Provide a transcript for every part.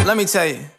let me tell you.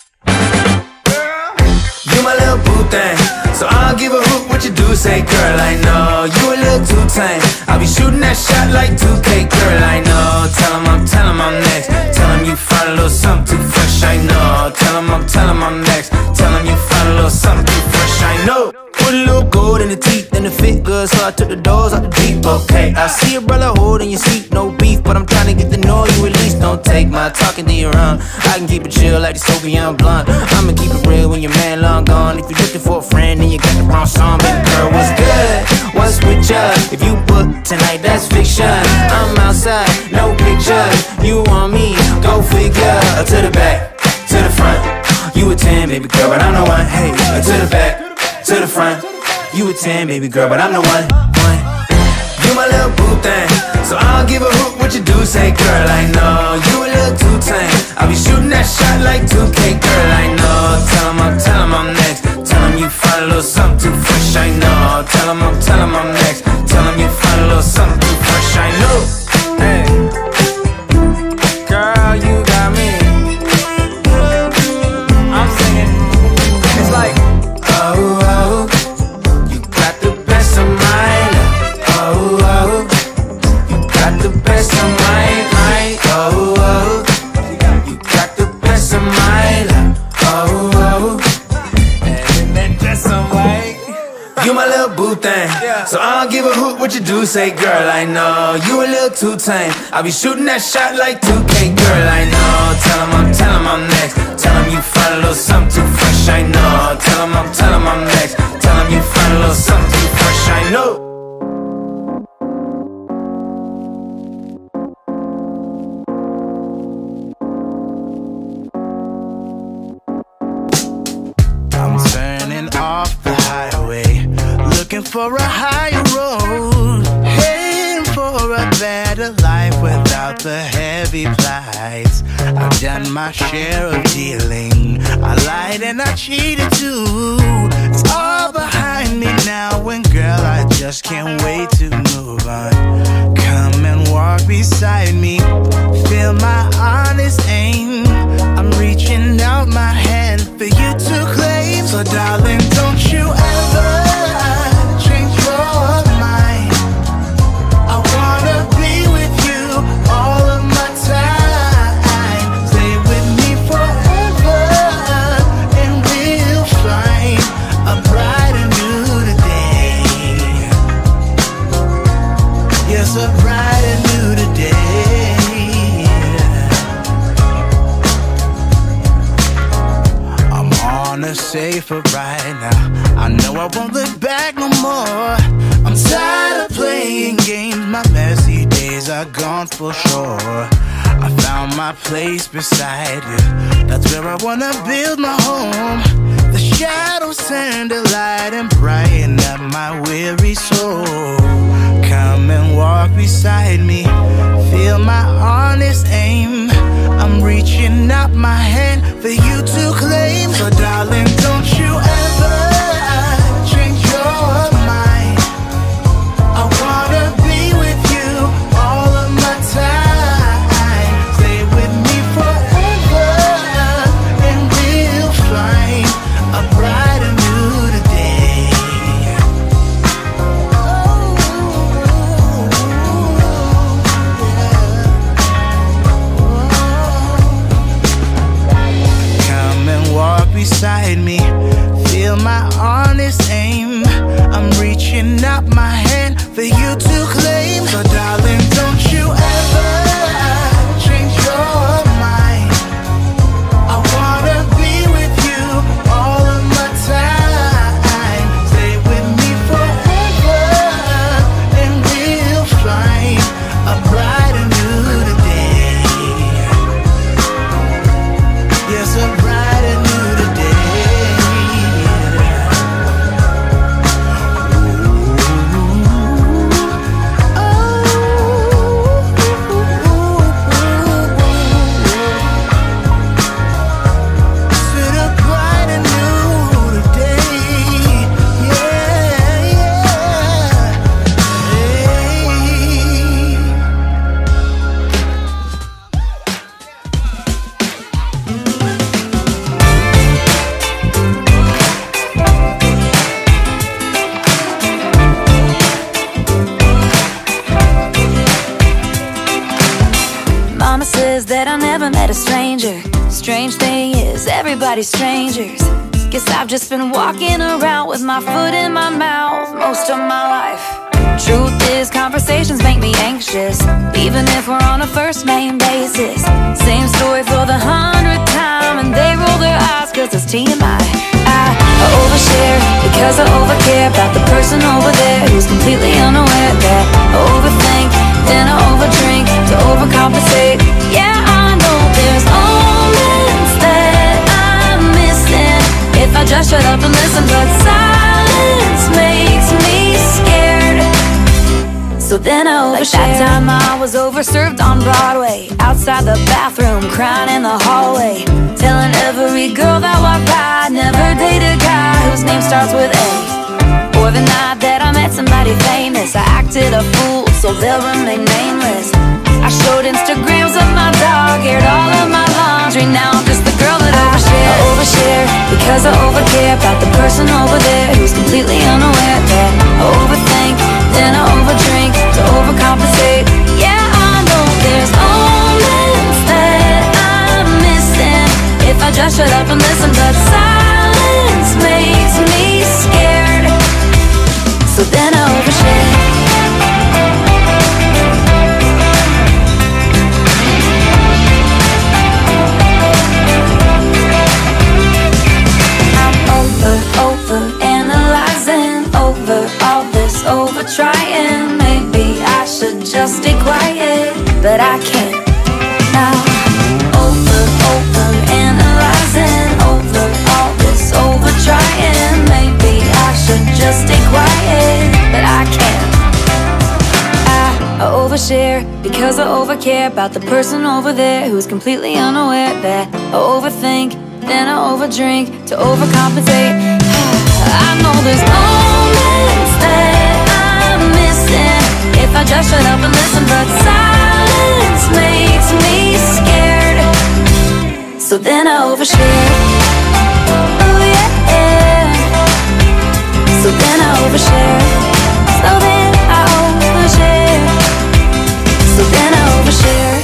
You my little boo thing, so I don't give a hoot what you do say, girl, I know. You a little too tame, I'll be shooting that shot like 2K, girl, I know. Tell him I'm next, tell him you find a little something too fresh, I know. Tell him I'm next, tell him you find a little something too fresh, I know. Put a little gold in the teeth and the fit good, so I took the doors out the deep, okay. I see a brother holding your seat, no beef, but I'm trying to get to know you at least. Don't take my talking to your own, I can keep it chill like the Soviet blunt. I'ma keep it real when your man long gone. If you're looking for a friend and you got the wrong song, baby girl, what's good? What's with ya? If you book tonight, that's fiction. I'm outside, no pictures. You want me, go figure. To the back, to the front. You a 10, baby girl, but I'm the one. Hey, to the back, to the front. You a 10, baby girl, but I'm the one. You my little boo thing, so I don't give a hoot what you do say, girl, I know. You a little too tame, I'll be shooting that shot like 2K, girl, I know. Tell him I'm next, tell him you find a little something too fresh, I know. Tell him I'm next, tell him you find a little something too fresh, I know. Hey, girl, you got me. I'm singing, it's like, oh, oh, you got the best of mine. Oh, oh, you got the best of mine. Oh, oh, you got the best of mine. Oh, oh, and then just some white. You my little boo thing, so I don't give a hoot what you do say, girl, I know. You a little too tame, I'll be shooting that shot like 2K, girl, I know. Tell him I'm next, tell him you find a little something too fresh, I know. Tell him I'm next, tell him you find a little something too fresh, I know. Off the highway, looking for a higher road, heading for a better life without the heavy plights. I've done my share of dealing, I lied and I cheated too. It's all behind me now, and girl, I just can't wait to move on. Come and walk beside me, feel my honest aim. I'm reaching out my hand for you to claim. So darling, don't you ever change your mind. I wanna be with you all of my time. Stay with me forever, and we'll find a brighter new today. Yes, a brighter new today. On a safer ride now, I know I won't look back no more. I'm tired of playing games, my messy days are gone for sure. I found my place beside you, that's where I wanna build my home. The shadows turn to light and brighten up my weary soul. Come and walk beside me, feel my honest aim. I'm reaching out my hand for you to claim. So darling, don't you ever change your mind. I wanna be with you all of my time. Stay with me forever, and we'll find a brighter new today. Come and walk beside me, says that I never met a stranger. Strange thing is, everybody's strangers. Guess I've just been walking around with my foot in my mouth most of my life. Truth is, conversations make me anxious, even if we're on a first name basis. Same story for the 100th time, and they roll their eyes cause it's TMI. I overshare because I overcare about the person over there who's completely unaware that I overthink, then I overdrink to overcompensate. Yeah, I know there's moments that I'm missing if I just shut up and listen, but silence makes me scared. So then I overshare. Like that time I was overserved on Broadway, outside the bathroom, crying in the hallway, telling every girl that walked by I'd never date a guy whose name starts with A. Or the night that I met somebody famous, I acted a fool so they'll remain nameless. I showed Instagrams of my dog, aired all of my laundry. Now I'm just the girl that overshares. I overshare because I overcare about the person over there who's completely unaware that I overthink, then I overdrink to overcompensate. Yeah, I know there's moments that I'm missing if I just shut up and listen, but silence makes me scared. So then I overshare. Over trying, maybe I should just stay quiet, but I can't now. Over analyzing, over all this over trying, maybe I should just stay quiet, but I can't. I overshare because I overcare about the person over there who's completely unaware that I overthink, then I overdrink to overcompensate. I know there's moments that I'm missing if I just shut up and listen, but silence makes me scared. So then I overshare. Oh yeah. So then I overshare. So then I overshare. So then I overshare.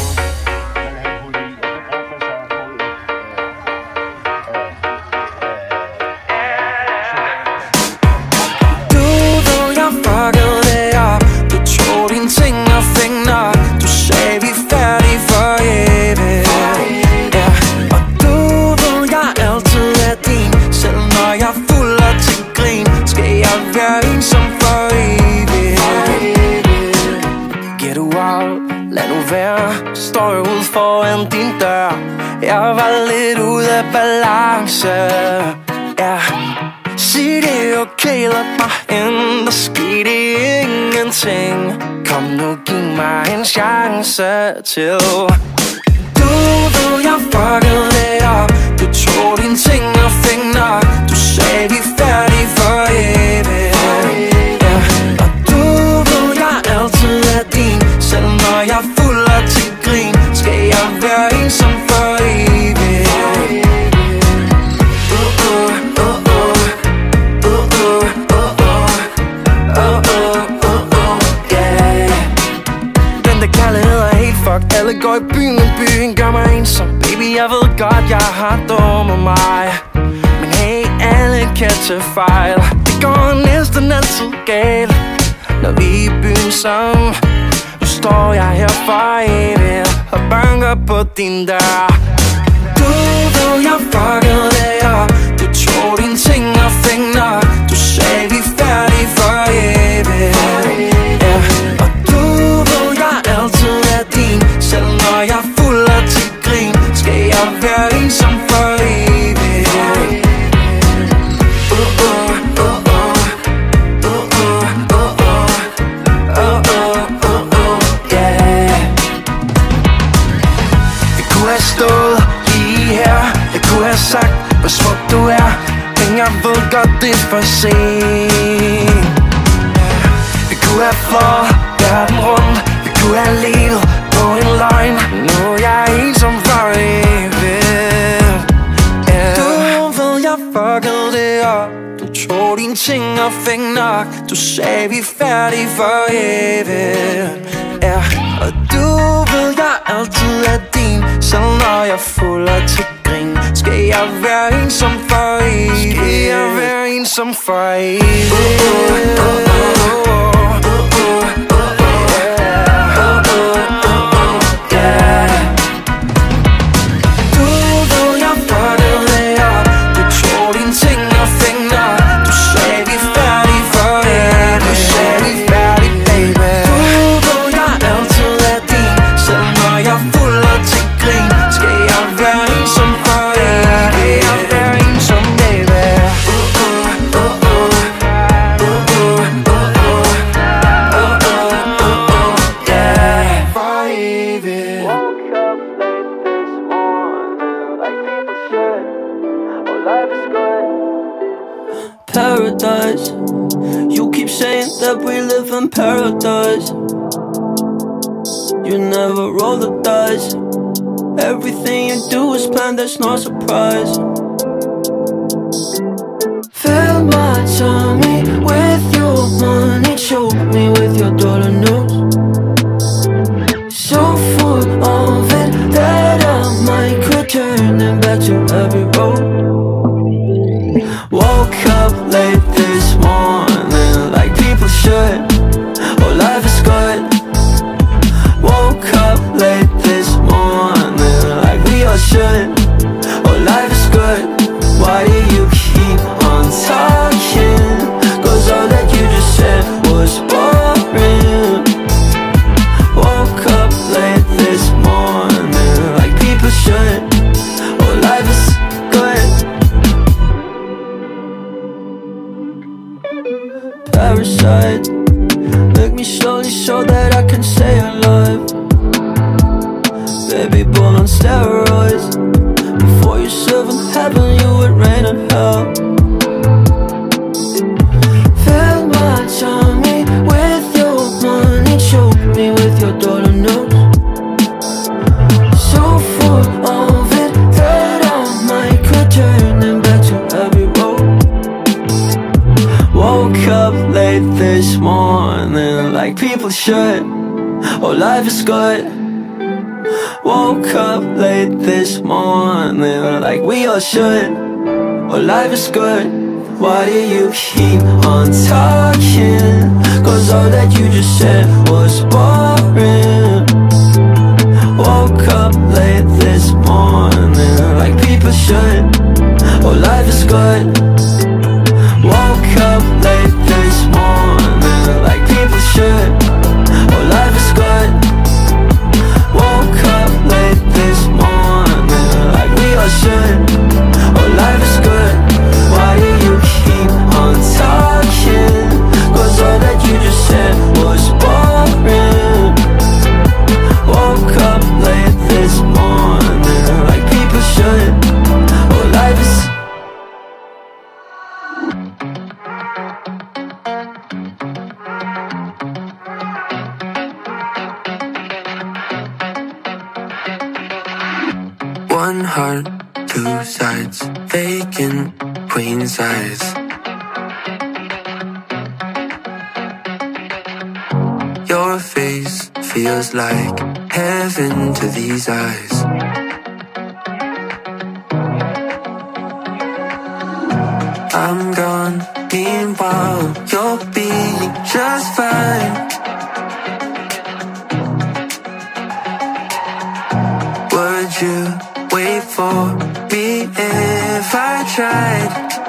Står jeg ude foran din dør. Jeg var lidt ude af balance. Ja, sig det er okay, lad mig ind. Der skete ingenting. Kom nu, giv mig en chance til. Du ved, jeg fuckede det op. Du tog dine ting og fik nok. Du sagde, vi er færdige for evigt. Ja, og du ved, jeg altid er din. Selv når jeg er fuld og til grin, skal jeg være ensom for evigt. Yeah. Den der kærlighed er helt fucked. Alle går i byen, men byen gør mig ensom. Baby, jeg ved godt, jeg har dummet mig, men hey, alle kan tage fejl. Det går næsten altid galt, når vi er i byen sammen. Nu står jeg her for evigt og banker på din dør. Du ved, jeg fuckede det op. Du tog dine ting og fik nok. Du sagde, vi er færdige for evigt. Ja, og du ved, jeg altid er din. Selv når jeg er fuld og til grin, skal jeg være ensom for evigt. Stået lige her. Jeg kunne have sagt, hvor smuk du er, men jeg ved godt, det er for sent. Vi kunne have flået verden rundt. Vi kunne have levet på en løgn. Nu er jeg ensom for evigt. Du ved, jeg fuckede det op. Du tog dine ting og fik nok. Du sagde, vi er færdige for evigt. Ja, og du ved, jeg altid er din, selv når jeg fulder til grin. Skal jeg være ensom for evigt? Skal jeg være ensom for evigt? Paradise. You keep saying that we live in paradise. You never roll the dice. Everything you do is planned, there's no surprise. Fill my tummy with your money, choke me with your dollar notes. So full of it that I might quit turning back to every road. Woke up late this morning like people should. Oh, life is good. Woke up late this morning like we all should. Oh, life is good. Why do you keep on talking? 'Cause all that you just said was boring. Woke up late this morning like people should. Oh, life is good. Parasite, make me slowly so that I can stay alive. Baby, born on steroids. Before you serve in heaven, you would reign in hell. Fill my tummy with your money, choke me with your dollar notes. So full of it that I might quit turning back to every road. Woke up late this morning like people should. Oh, life is good. Woke up late this morning like we all should. Oh, life is good. Why do you keep on talking? 'Cause all that you just said was boring. Woke up late this morning like people should. Oh, life is good. Woke up late this morning like people should. Oh, life is good. Woke up late this morning like we all should. Oh, life is good. Why do you keep on talking? 'Cause all that you just said was boring. Woke up late this morning like people should. Oh, life is one heart, two sides, vacant queen size. Your face feels like heaven to these eyes. I'm gone, meanwhile you'll be just fine. Would you wait for me if I tried?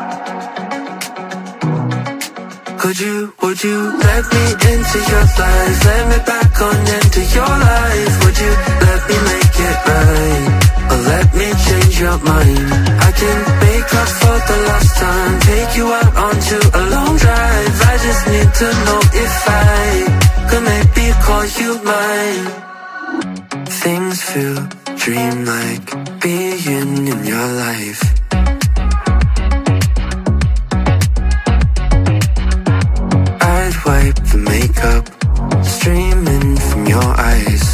Would you let me into your life? Let me back on into your life. Would you let me make it right? Or let me change your mind? I can make up for the last time, take you out onto a long drive. I just need to know if I could maybe call you mine. Things feel dreamlike being in your life. I'd wipe the makeup streaming from your eyes.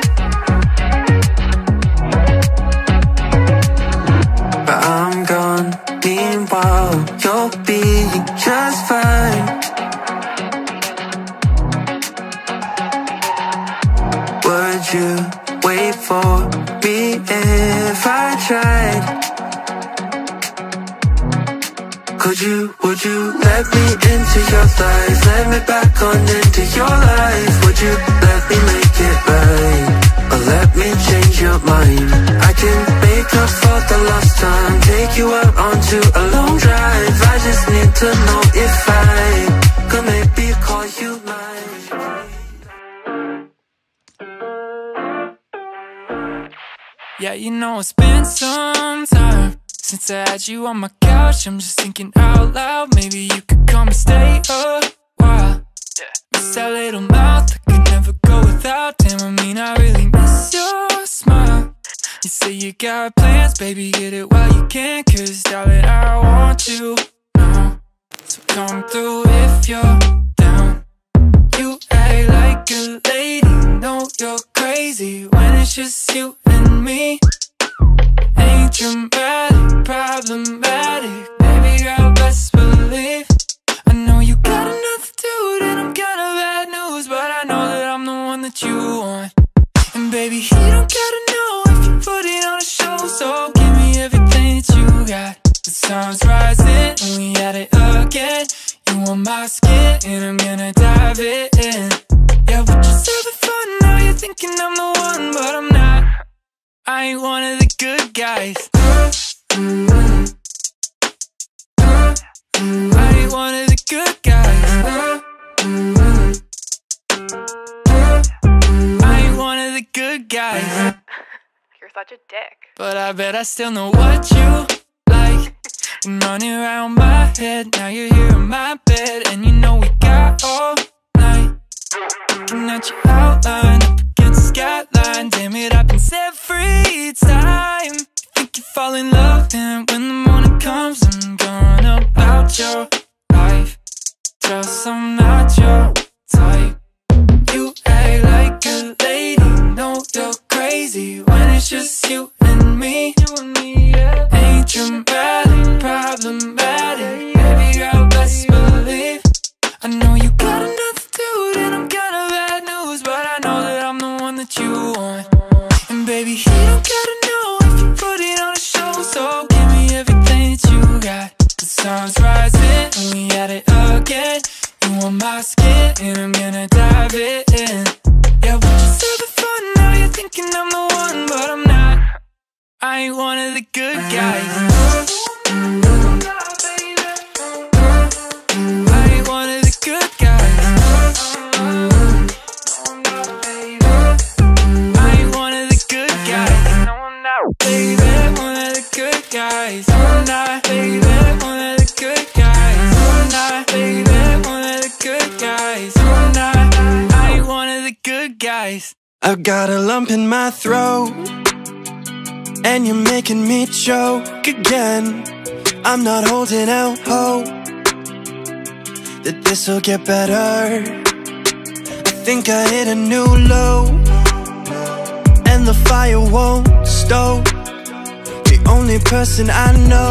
But I'm gone, meanwhile you'll be just fine. Would you wait tried. Would you let me into your life? Let me back on into your life. Would you let me make it right? Or let me change your mind? I can make up for the lost time, take you out onto a long drive. I just need to know if I could maybe call you mine. Yeah, you know it's been some time since I had you on my couch. I'm just thinking out loud, maybe you could come and stay a while. Miss that little mouth, I could never go without. Damn, I mean, I really miss your smile. You say you got plans, baby, get it while you can. Cause darling, I want you now. So come through if you're down. You act like a lady, know you're crazy when it's just you and me. Ain't dramatic, problematic, baby girl, best believe. I know you got another dude and I'm kinda bad news, but I know that I'm the one that you want. And baby, he don't gotta know if you put it on a show, so give me everything that you got. The sun's rising and we at it again. You want my skin and I'm gonna dive it in. Yeah, we're just having fun, now you're thinking I'm the one, but I'm not. I ain't one of the good guys. I ain't one of the good guys. I ain't one of the good guys. You're such a dick. But I bet I still know what you like. Been running around my head, now you're here in my bed. And you know we got all night. Looking at your outline, up against the skyline. Damn, it happens every time. Think you fall in love, then when the morning comes, I'm going about your life. Just I'm not your type. You act like a lady, know you're crazy when it's just you and me. Ain't dramatic, problematic, baby girl, best believe. I know you got another dude and I'm kinda bad news, but I know that I'm the one that you want. And baby, he don't gotta know if you put it on a show, so give me everything that you got. The sun's rising and we at it again. You want my skin and I'm gonna dive it in. Yeah, we're just having fun, now you're thinking I'm the one, but I'm not. I ain't one of the good guys. I ain't one of the good guys. I ain't one of the good guys. No, I'm not, baby, one of the good guys. I'm not, baby, one of the good guys. I'm not, baby, one of the good guys. I'm not, I ain't one of the good guys. I've got a lump in my throat and you're making me choke again. I'm not holding out hope that this'll get better. I think I hit a new low and the fire won't stoke. The only person I know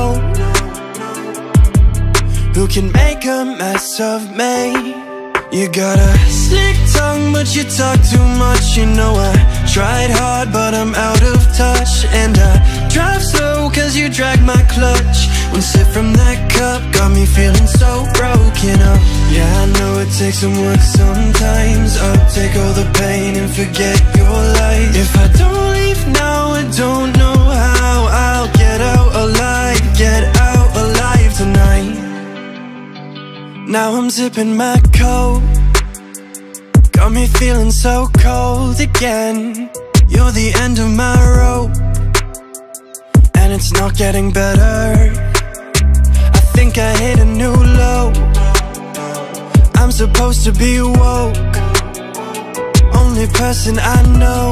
who can make a mess of me. You got a slick tongue, but you talk too much. You know I tried hard, but I'm out of touch. And I drive slow, cause you drag my clutch. One sip from that cup got me feeling so broken up. Yeah, I know it takes some work sometimes. I'll take all the pain and forget your lies. If I don't leave now, I don't know how I'll get out alive. Get out alive tonight. Now I'm zipping my coat, got me feeling so cold again. You're the end of my rope, and it's not getting better. I think I hit a new low. I'm supposed to be woke, only person I know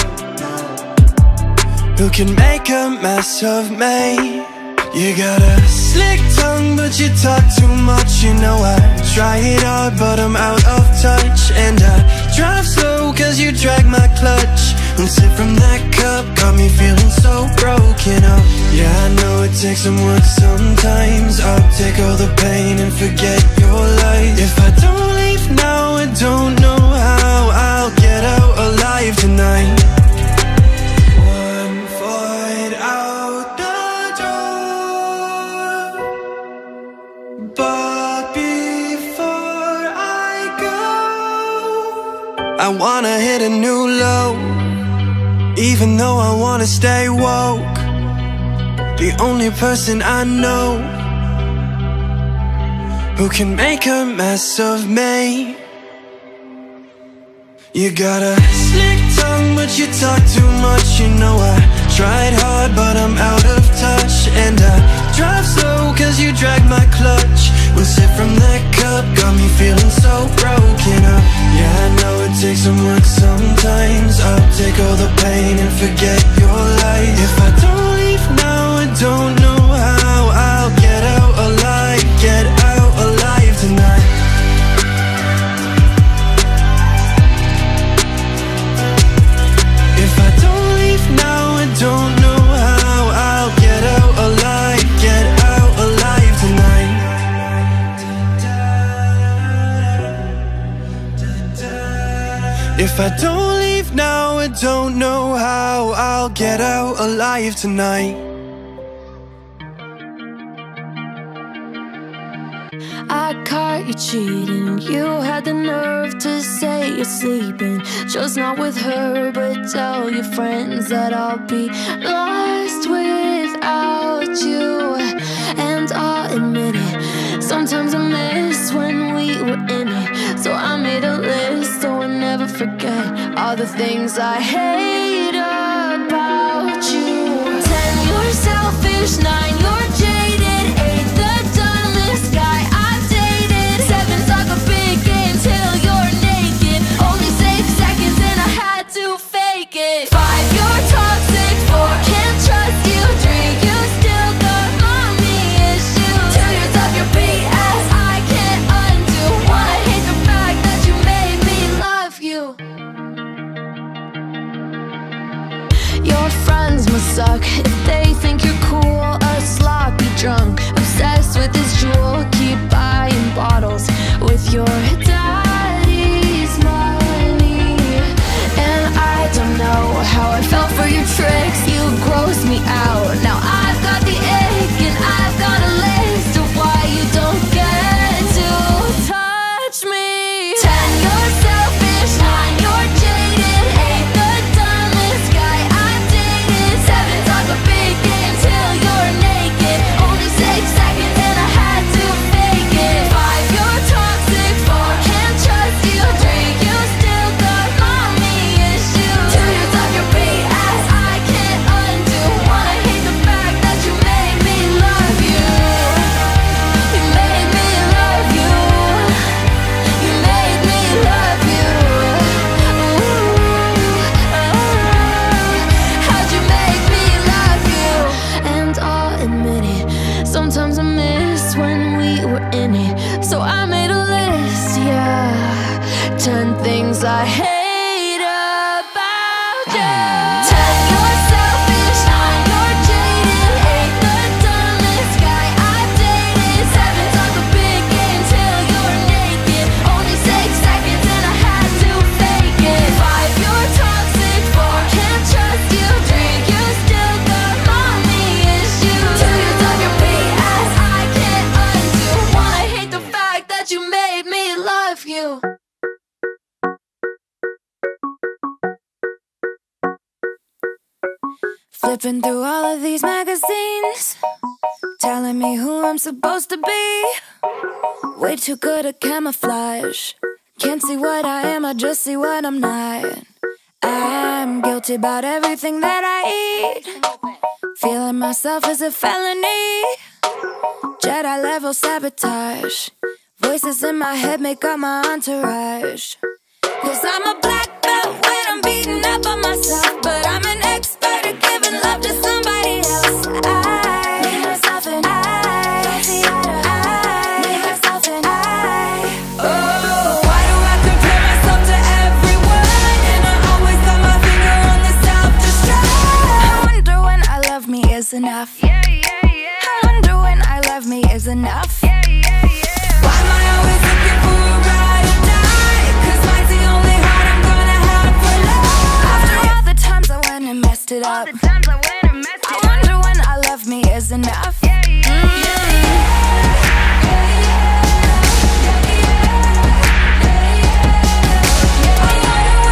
who can make a mess of me. You got a slick tongue, but you talk too much. You know I try it hard, but I'm out of touch. And I drive slow, cause you drag my clutch. One sip from that cup got me feeling so broken up. Yeah, I know it takes some work sometimes. I'll take all the pain and forget your lies. If I don't leave now, I don't know how I'll get out alive tonight. 1 foot out wanna hit a new low, even though I wanna stay woke. The only person I know who can make a mess of me. You got a slick tongue, but you talk too much. You know I tried hard, but I'm out of touch. And I drive slow, cause you drag my clutch. One sip from that cup got me feeling so broken up. Yeah, I know it takes some work sometimes. I'll take all the pain and forget your lies. If I don't leave now, I don't know how I'll get out alive, get out alive tonight. If I don't leave now, I don't know how I'll get out alive, get out alive tonight. If I don't leave now, I don't know how I'll get out alive tonight. I caught you cheating. You had the nerve to say you're sleeping, just not with her, but tell your friends that I'll be lost without you. And I'll admit it, sometimes I miss when we were in it. So I made a list so I never forget all the things I hate about you. 10, you're selfish. 9, you're jaded. 8, the dumbest guy I've dated. 7, talk a big game till you're naked. Only 6 seconds and I had to fake it. 5, you're toxic. 4, can't trust you. 3, you still got mommy issues. 2, you're tough, you're BS, I can't undo. 1, I hate the fact that you made me love you. Your friends must suck if they think you're cool. A sloppy drunk, obsessed with this jewel. Keep buying bottles with your daddy's money. And I don't know how I fell for your tricks. You gross me out. Now I've got the ick and I've got a list of why you don't get to touch me. 10, you're selfish. 9, you're jaded. 8, the dumbest guy I've dated. 7, talk a big game till you're naked. Only 6 seconds and I had to fake it. 5, you're toxic. 4, can't trust you. 3, you still got mommy issues. 2, you're tough, you're BS, I can't undo. 1, I hate the fact that you made me love you. You made me love you. You made me love you. How'd you make me love you? And I'll admit it, sometimes I miss when we were in it. So I made a list, yeah. 10 things I hate about you. 10, you're selfish. 9, you're jaded. 8, the dumbest guy I've dated. 7, talk a big game till you're naked. Only 6 seconds and I had to fake it. 5, you're toxic. 4, can't trust you. 3, you still got mommy issues. 2, you're tough, you're BS, I can't undo. 1, I hate the fact that you made me love you. Flipping through all of these magazines, telling me who I'm supposed to be. Way too good at camouflage. Can't see what I am, I just see what I'm not. I'm guilty about everything that I eat. Feeling myself is a felony. Jedi level sabotage. Voices in my head make up my entourage. Cause I'm a black belt when I'm beating up on myself, but I'm an expert at giving love to somebody else. I need myself and I don't see eye to eye. Need myself and I. Oh, why do I compare myself to everyone? And I always got my finger on the self-destruct. I wonder when I love me is enough. I wonder when I love me is enough. Why am I always looking for a ride or die? Cause mine's the only heart I'm gonna have for life. After all the times I went and messed it up, I wonder when I love me is enough. I wonder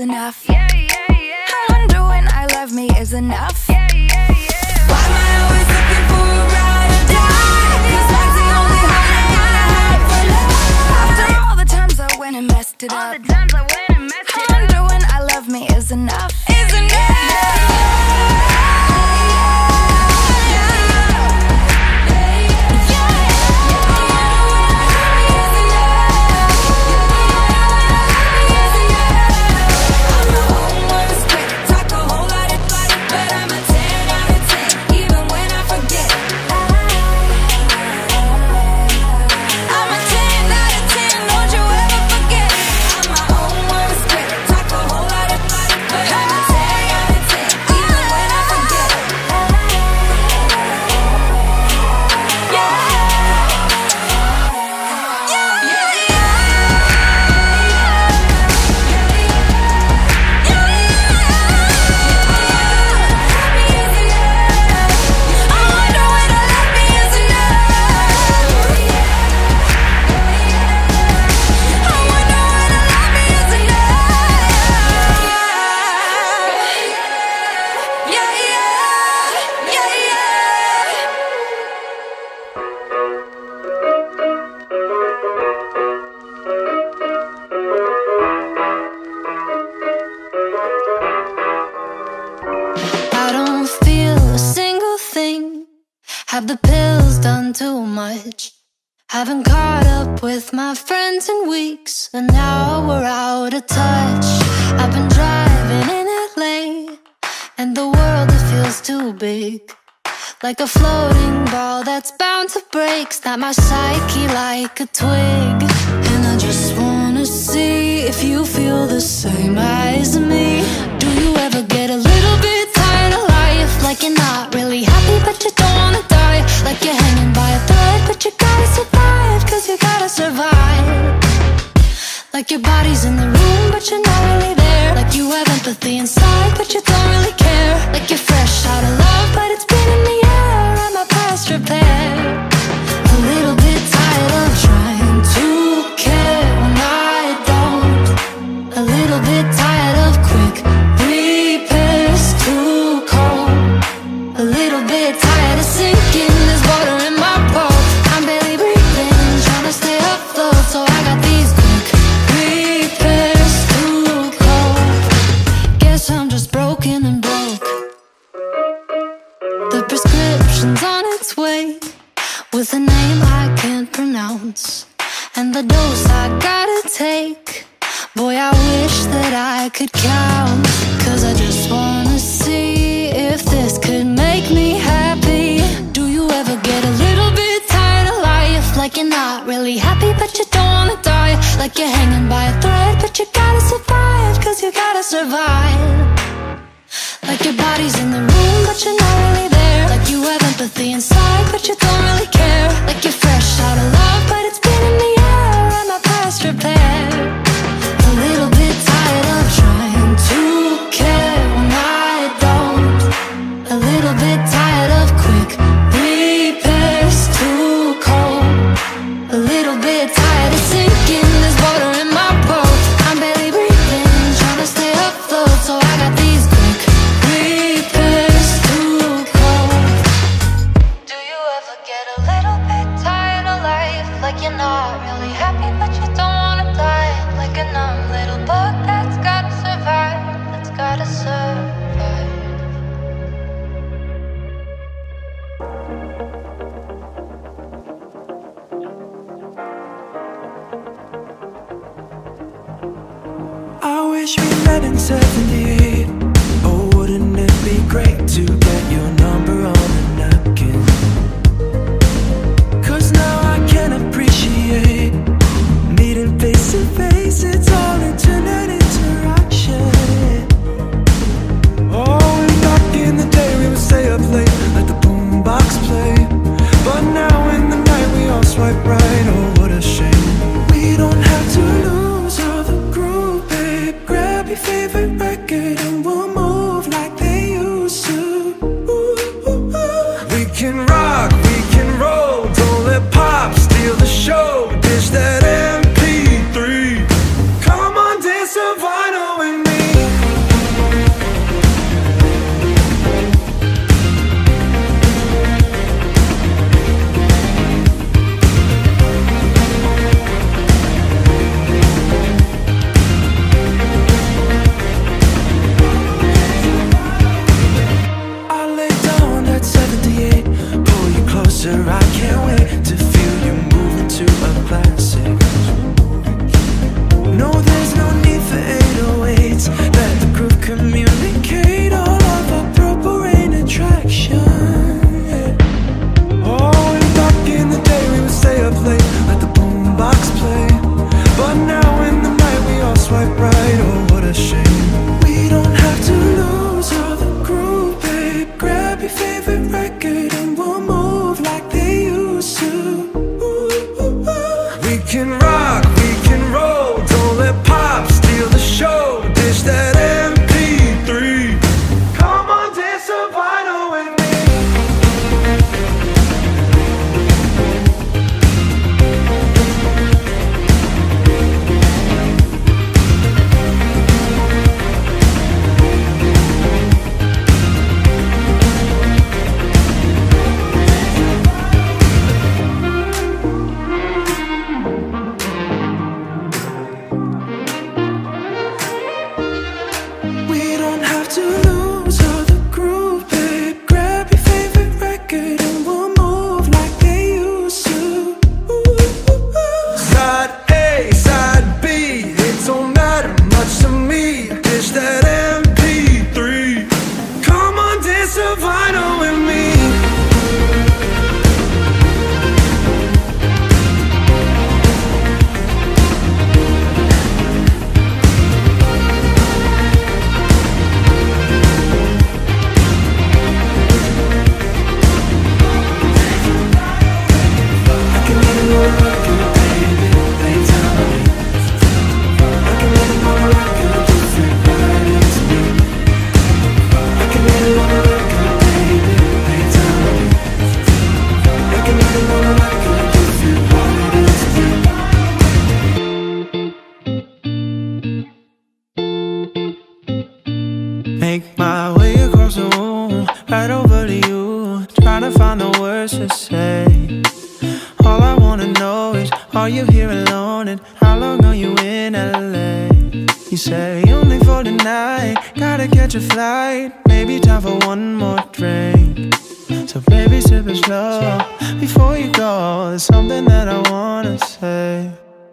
enough. I wonder when I love me is enough. Why am I always looking for a ride or die? 'Cause life's the only holiday I have for love. After all the times I went and messed it up, I wonder when I love me is enough. Is enough. Have the pills done too much? Haven't caught up with my friends in weeks, and now we're out of touch. I've been driving in LA, and the world, it feels too big, like a floating ball that's bound to break. Snap my psyche like a twig, and I just wanna see if you feel the same as me. Do you ever get a little bit tired of life? Like you're not really happy but you don't wanna die. Like you're hanging by a thread but you gotta survive, 'cause you gotta survive. Like your body's in the room but you're not really there. Like you have empathy inside but you don't really care. Like you're fresh out of love but it's been in the air. Am I past repair? A little bit tired of trying to care when I don't. A little bit tired of quick repairs, too cold. A little bit tired of sinking, there's water in my boat. I'm barely breathing, trying to stay afloat, so I got these quick repairs, too cold. Guess I'm just broken and broke. The prescription's on its way, with a name I can't pronounce, and the dose I gotta take. Boy, I wish that I could count, 'cause I just wanna see if this could make me happy. Do you ever get a little bit tired of life? Like you're not really happy but you don't wanna die. Like you're hanging by a thread but you gotta survive, 'cause you gotta survive. Like your body's in the room but you're not really there. Like you have empathy inside but you don't really care. Like you're fresh out of love but it's been in the air. Am I past repair? A little bit tired of trying to care when I don't. A little bit tired of quick repairs, too cold. A little bit tired of sinking, there's water in my boat. I'm barely breathing, trying to stay afloat, so I got these quick repairs, too cold. Do you ever get a little bit tired of life? Like you're not really happy but you don't wanna die. Like a numb little bug that's gotta survive, that's gotta survive. I wish we met in 78. Oh, wouldn't it be great to get your number on a napkin? 'Cause now I can appreciate meeting face to face. It's all internet interaction. Oh, and back in the day we would stay up late, let the boombox play. But now in the night we all swipe right. Oh, what a shame. We don't have to lose all the groove, babe. Grab your favorite record and we'll move like they used to. Ooh. rock, we can roll. Don't let pop steal the show. Dish that MP3. Come on, dance the vinyl with me. Make my way across the room, right over to you, trying to find the words to say. All I wanna know is, are you here alone, and how long are you in LA? You say only for tonight, gotta catch a flight, maybe time for one more drink. So baby, sip it slow, before you go, there's something that I wanna say.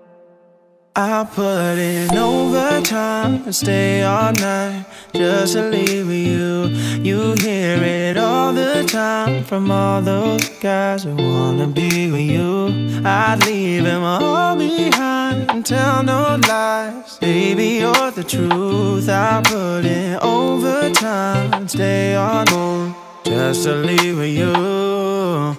I put in overtime and stay all night just to leave with you. You hear it all the time from all those guys who wanna be with you. I'd leave them all behind and tell no lies. Baby, you're the truth. I put in overtime and stay all night just to leave with you.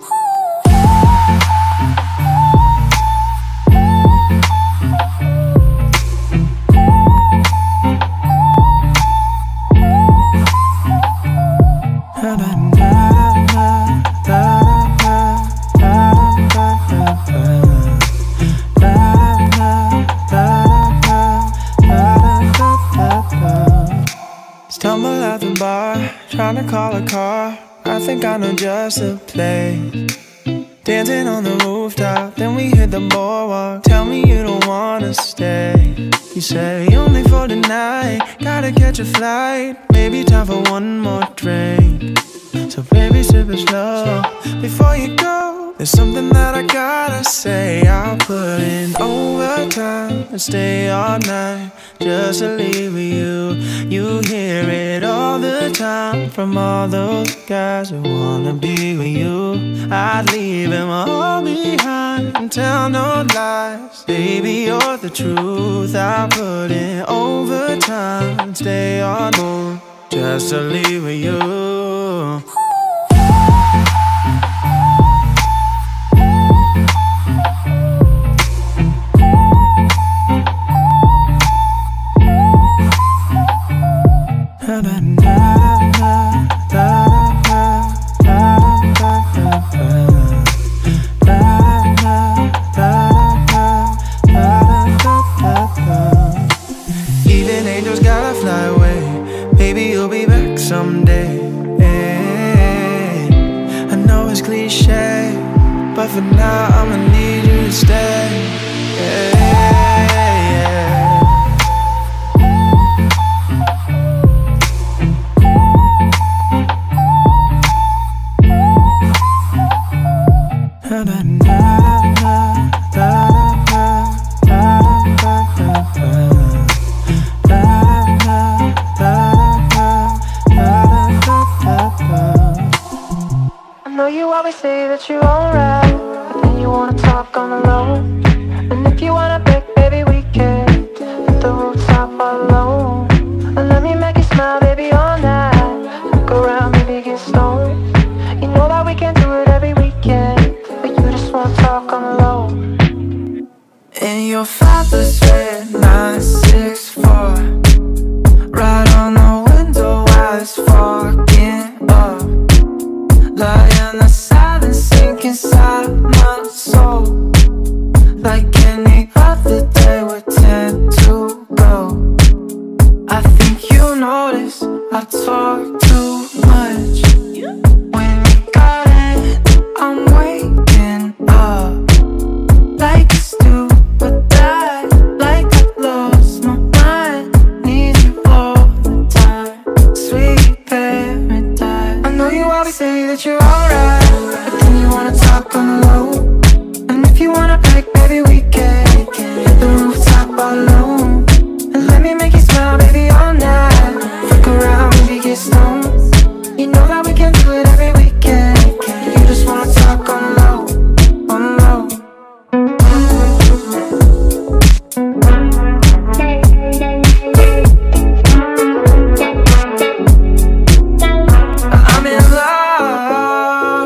Stumble at the bar, trying to call a car. I think I know just the place. Dancing on the rooftop, then we hit the boardwalk. Tell me you don't wanna stay. You say only for tonight, gotta catch a flight, maybe time for one more drink. So baby, sip it slow, before you go, there's something that I gotta say. I'll put in overtime and stay all night just to leave with you. You hear it all the time from all those guys who wanna be with you. I'd leave them all behind and tell no lies. Baby, you're the truth. I put in overtime and stay all night just to leave with you. Even angels gotta fly away. Maybe you'll be back someday. Hey, I know it's cliche, but for now I'ma need you to stay. Hey, I know you always say that you're alright, but then you wanna talk on the low. father's red 964 right on the window while it's fogging up. Lying the silence sink inside my soul. Like any other day we tend to go. I think you notice I talk too much. When you got it, I'm waking up like a stupid dad, like I lost my mind. Need you all the time, sweet paradise. I know you always say that you're alright, but then you wanna talk on the low. And if you wanna break, baby, we can hit the rooftop alone. And let me make you smile, baby, all night. Fuck around, maybe get stoned. You know that we can do it every weekend. You just wanna talk on the low, on the low. I'm in love.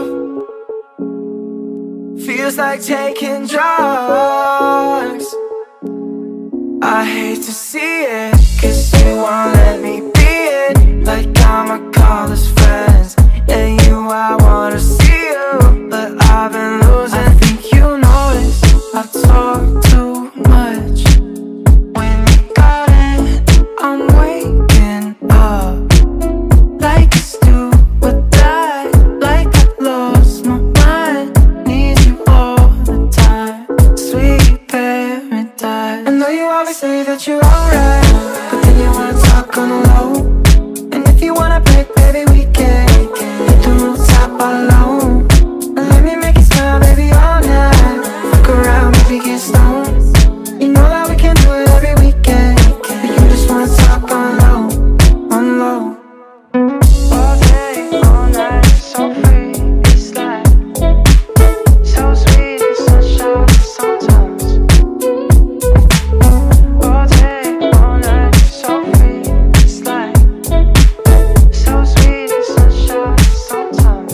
Feels like taking drugs. I hate to see it, 'cause you won't let me be it. Like I'ma call us friends, and you, I wanna see you, but I've been losing. I think you notice I talk too much. When you got it, I'm waking up like a stupid dad, like I lost my mind. Need you all the time, sweet paradise. I know you always say that you're alright, but then you wanna talk on the low. And if you wanna break, baby, we can hit the rooftop alone. And let me make you smile, baby, all night. Fuck around, maybe get stoned. You know that we can do it every weekend, but you just wanna talk on low, on low. All day, all night, so free, it's like so sweet, it's sunshine sometimes. All day, all night, so free, it's like so sweet, it's sunshine sometimes.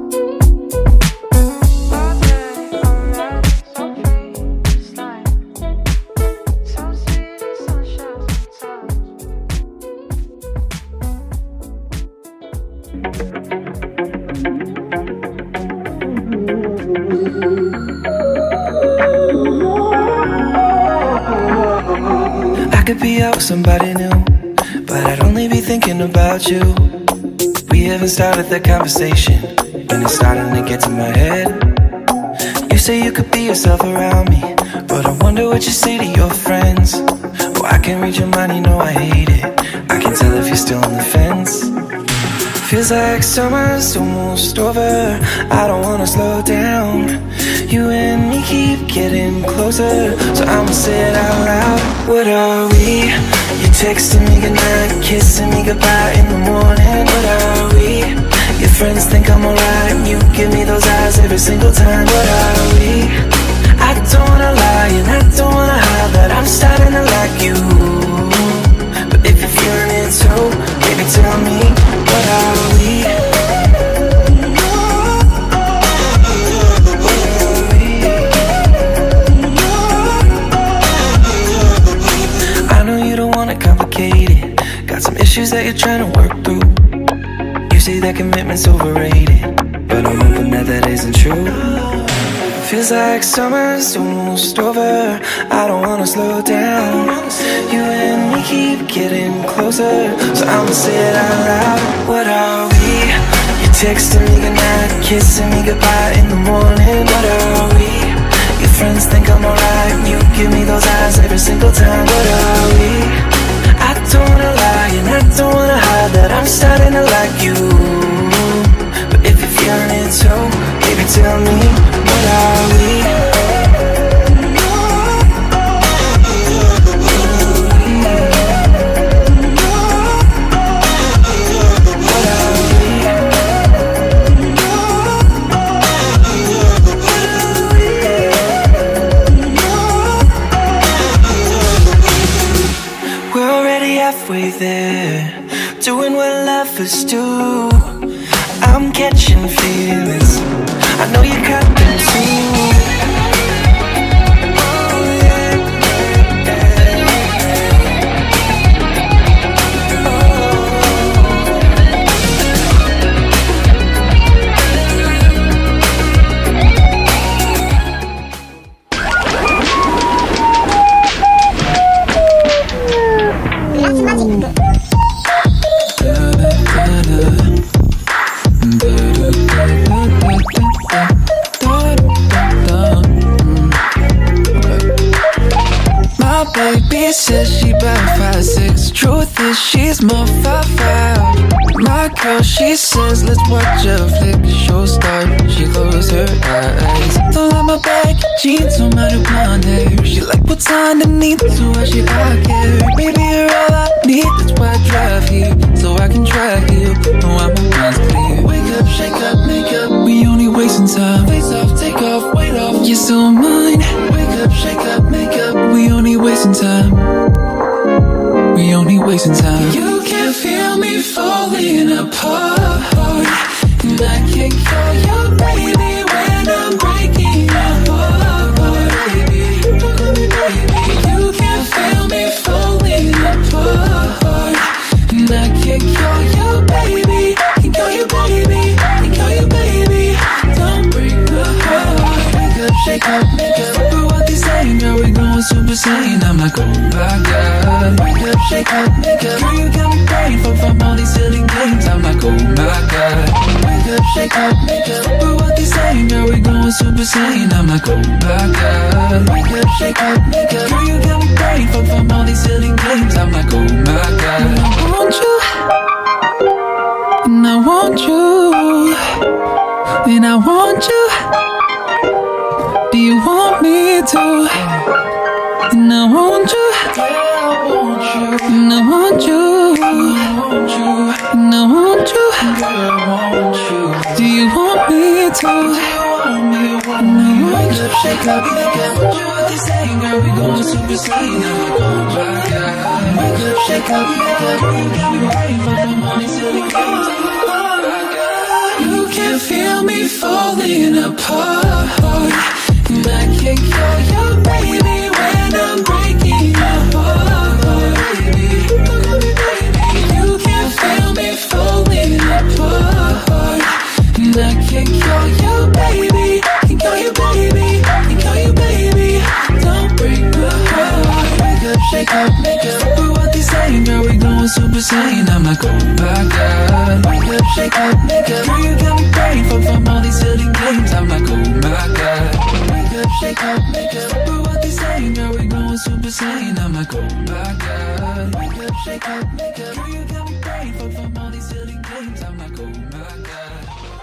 All day, all night, so free, it's like so sweet, it's sunshine sometimes. I could be out with somebody new, but I'd only be thinking about you. We haven't started that conversation, and it's starting to get to my head. You say you could be yourself around me, but I wonder what you say to your friends. Oh, I can't read your mind, you know I hate it. I can tell if you're still on the fence. Feels like summer's almost over, I don't wanna slow down. You and me keep getting closer, so I'ma say it out loud. What are we? You texting me goodnight, kissing me goodbye in the morning. What are we? Your friends think I'm alright, and you give me those eyes every single time. What are we? I don't wanna lie, and I don't wanna hide that I'm starting to like you. But if you're feeling it too, baby, tell me, what are we? I know you don't want it complicated, got some issues that you're trying to work through. You say that commitment's overrated, but I'm hoping that that isn't true. Feels like summer's almost over, I don't wanna slow down. You and me keep getting closer, so I'ma say it out loud. What are we? You texting me goodnight, kissing me goodbye in the morning. What are we? Your friends think I'm alright, and you give me those eyes every single time. What are we? I don't wanna lie, and I don't wanna hide that I'm starting to like you. But if you're feeling it too, baby, tell me, what are we? Halfway there, doing what lovers do. I'm catching feelings, I know you got them too. Oh, yeah. My baby says she about 5'6". Truth is she's more 5'5". My girl, she says let's watch a flick. Show start, she closed her eyes. Don't like my baggy jeans or my new blonde hair. She like what's underneath, so why should I care? Baby, you're all I need, that's why I drive here, so I can track you. No, I'm a mind's clear. Wake up, shake up, make up, we only wasting time. Face off, take off, weight off, you're so mine. Wake up, shake up, make up, we only wasting time. We only wasting time. You can feel me falling apart, and I can't call you baby when I'm breaking your heart, baby. You can feel me falling apart, and I can't call you baby. Can call you baby, can call you baby. Don't break my heart. Wake up, shake up, make up. But what they saying, girl, we going super saiyan. I'm like, oh my god. Wake up, shake up, make up. Girl, you got me praying from all these silly games. I'm like, oh my god. Wake up, shake up, make up. But what they saying, girl, we going super saiyan. I'm like, oh my god. Wake up, shake up, make up. Girl, you got me praying from all these silly games. I'm like, oh my god. I want you, and I want you, and I want you. Do you want me to? And I want you, and I want you, and I want you. Do you want me to? And I want you. Shake up, make up. What they saying, girl, we going super saiyan. I'm like, oh my god. Wake up, shake up, make up. You got me praying for the morning silly games. Oh my god. You can feel me falling apart, and I can't call you baby when I'm breaking your heart, baby. You can feel me falling apart, and I can't call you baby. Can call you baby, can call you baby. Don't break my heart. Wake up, shake up, make up. But what they saying, girl, we going super saiyan. I'm like, oh my god. Wake up, shake up, make up. Girl, you got me praying from all these silly games. I'm like, oh my god. Wake up, shake up, make up. But what they saying, girl, we going super saiyan. I'm like, oh my god. Wake up, shake up, make up. Girl, you got me praying from all these silly games. I'm like, oh my god.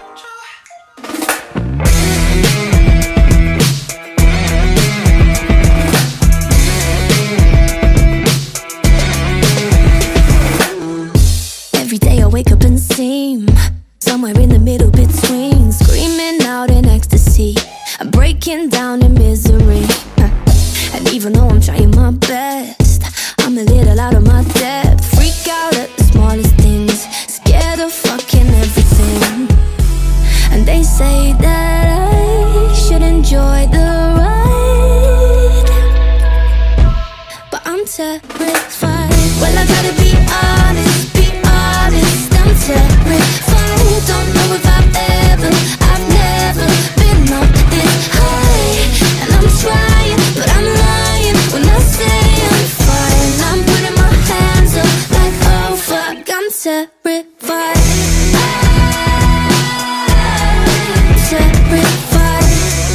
Every day I wake up and seem somewhere in the middle between screaming out in ecstasy, I'm breaking down in misery. And even though I'm trying my best, I'm a little out of my depth. Freak out at the smallest things, scared of fucking everything. And they say that I should enjoy the ride, but I'm terrified. Well, I gotta be honest, I'm terrified. Don't know if I've never been on this high. And I'm trying, but I'm lying when I say I'm fine. I'm putting my hands up like, oh fuck, I'm terrified. I'm terrified.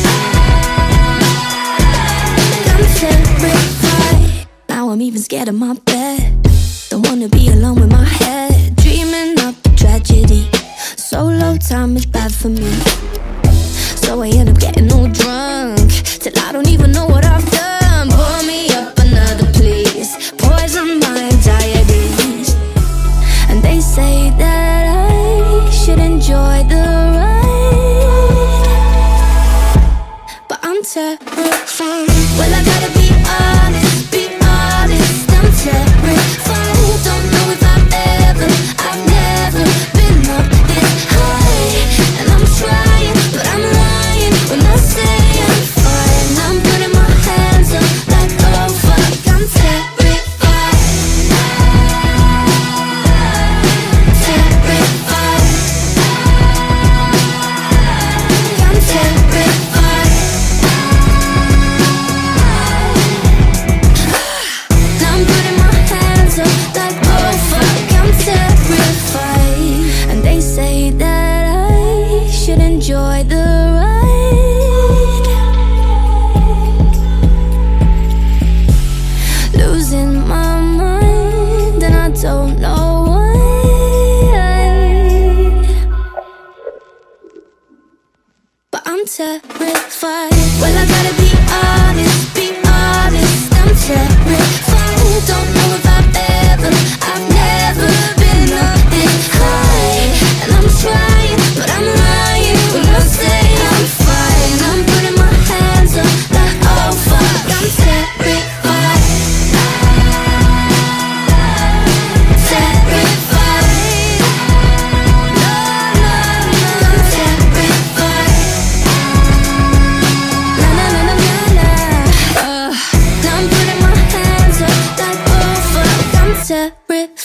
I'm terrified. Now I'm even scared of my bed. Don't wanna be alone with my head, dreaming up a tragedy. Solo time is bad for me, so I end up getting all drunk till I don't even know what I've done. Pour me up another please, poison my anxieties. And they say that I should enjoy the ride, but I'm terrified. Well, I gotta be honest, I'm terrified. Don't know if I've never been up this high. And I'm trying, but I'm lying when I say I'm fine. I'm putting my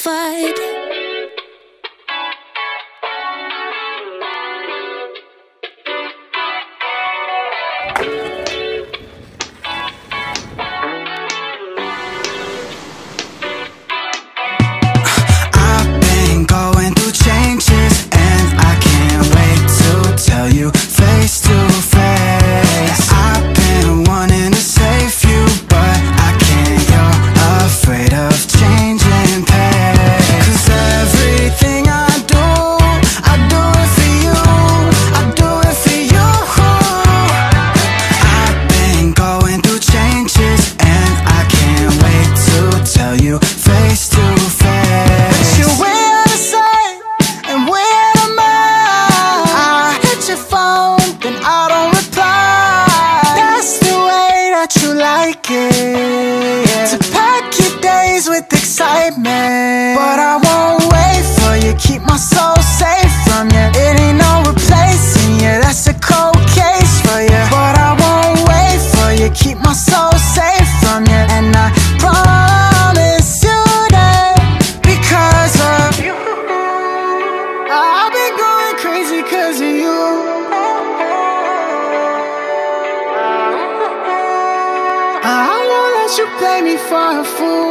satisfied. I've been going through changes, and I can't wait to tell you face to face. I've been wanting to save you, but I can't. You're afraid of changing pace. 'Cause everything I do it for you. I do it for you. I've been going through changes, and I can't wait to tell you face to face. You're way out of sight and way out of mind. I hit your phone, then I don't reply. That's the way that you like it, to pack your days with excitement. But I won't wait for you, keep my soul safe from you. It ain't no replacing you, that's a cold case for you. But I won't wait for you, keep my soul safe from you. And I promise you that because of you, I've been going crazy 'cause of you. I won't let you play me for a fool.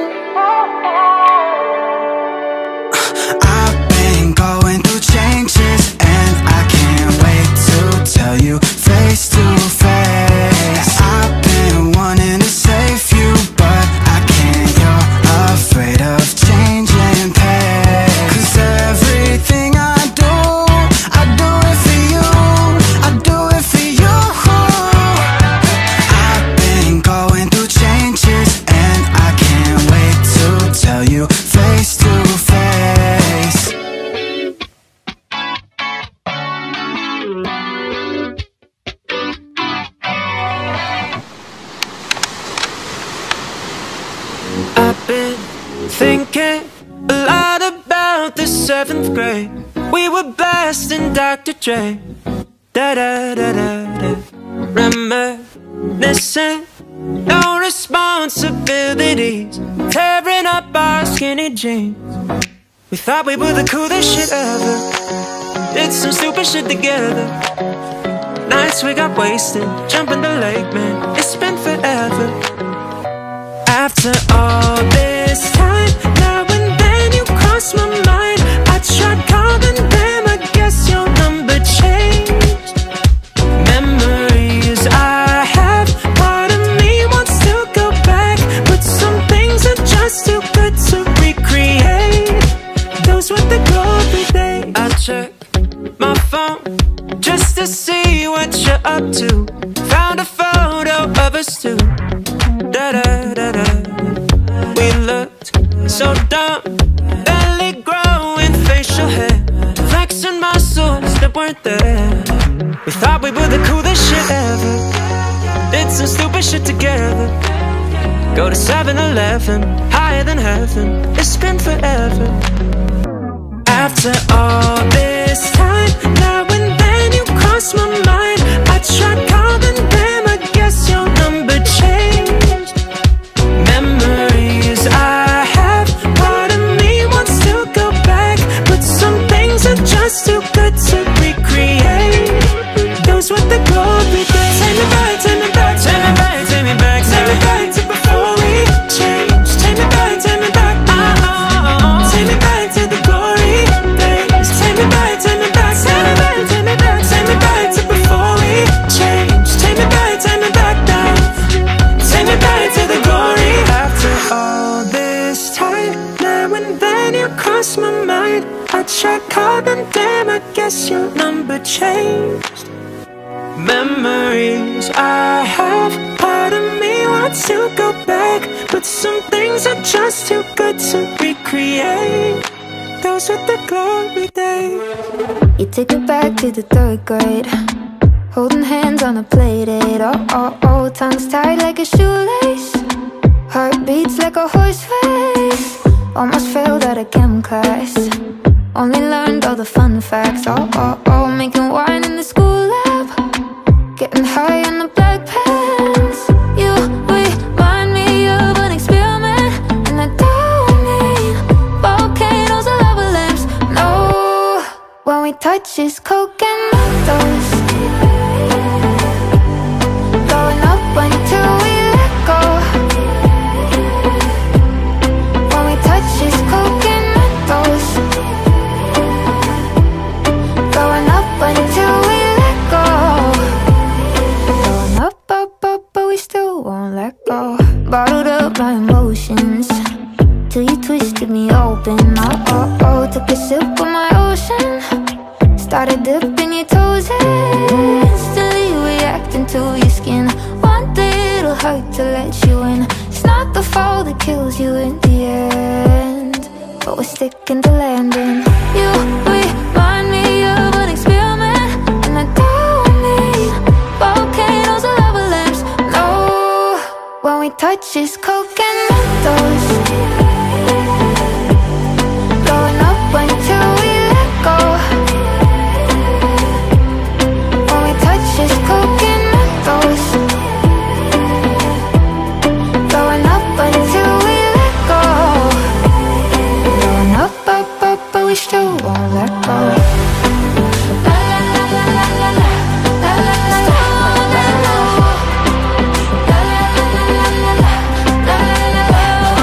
I've been going through changes, and I can't wait to tell you face to face. I've been wanting to save you, but I can't. You're afraid of changing pace. 'Cause everything I do it for you. I do it for you. I've been going through changes, and I can't wait to tell you face to face. I've been thinking a lot about the 7th grade. We were blasting Dr. Dre. Da da da da da. Reminiscing, no responsibilities, tearing up our skinny jeans. We thought we were the coolest shit ever. Did some stupid shit together. Nights we got wasted, jumping the lake, man. It's been forever. After all this time, now and then you cross my mind. I tried calling them, I guess your number changed. Memories I have, part of me wants to go back, but some things are just too good to recreate. Those were the glory days. I check my phone just to see what you're up to. Found a photo of us two. Da da da da. We looked so dumb, barely growing facial hair, flexing muscles that weren't there. We thought we were the coolest shit ever. Did some stupid shit together. Go to 7-Eleven, higher than heaven. It's been forever. After all this time, now and then you cross my mind. I tried calling them, I guess your number changed. Memories I have, part of me wants to go back, but some things are just too good to recreate. Those were the glory days. Take me back, take me back, take me back, take me back, take me back to before we changed. Take me back, take me back, take me back to the glory days. Take me back, take me back, take me back, take me back, take me back to before we changed. Take me back down. Take me back to the glory. After all this time, now and then you cross my mind. I tried calling them, I guess your number changed. Memories I have, part of me wants to go back, but some things are just too good to recreate. Those are the glory days. You take me back to the 3rd grade, holding hands on a play date. Oh, tongues tied like a shoelace, heart beats like a horse race. Almost failed out of chem class, only learned all the fun facts. Oh, making wine in the school lab, getting high on the black pants. You remind me of an experiment, and I don't mean volcanoes. touch is coke and Mentos. Blowing up until we let go. When we touch is coke and Mentos. Blowing up until we let go. Blowing up, but we still won't let go. Bottled up my emotions till you twisted me open. Oh, took a sip of my ocean. Started dipping your toes in. Instantly reacting to your skin. One day it'll hurt to let you in. It's not the fall that kills you in the end, but we're sticking to landing. You remind me of an experiment, and I don't need volcanoes or lava lamps. No, when we touch is coke and Mentos. Blowing up until we let go. When we touch is coke and Mentos. Blowing up until we let go. Blowing up, but we still won't let go. La la la la la la la. La la la la la la. La la la la la la. La la la la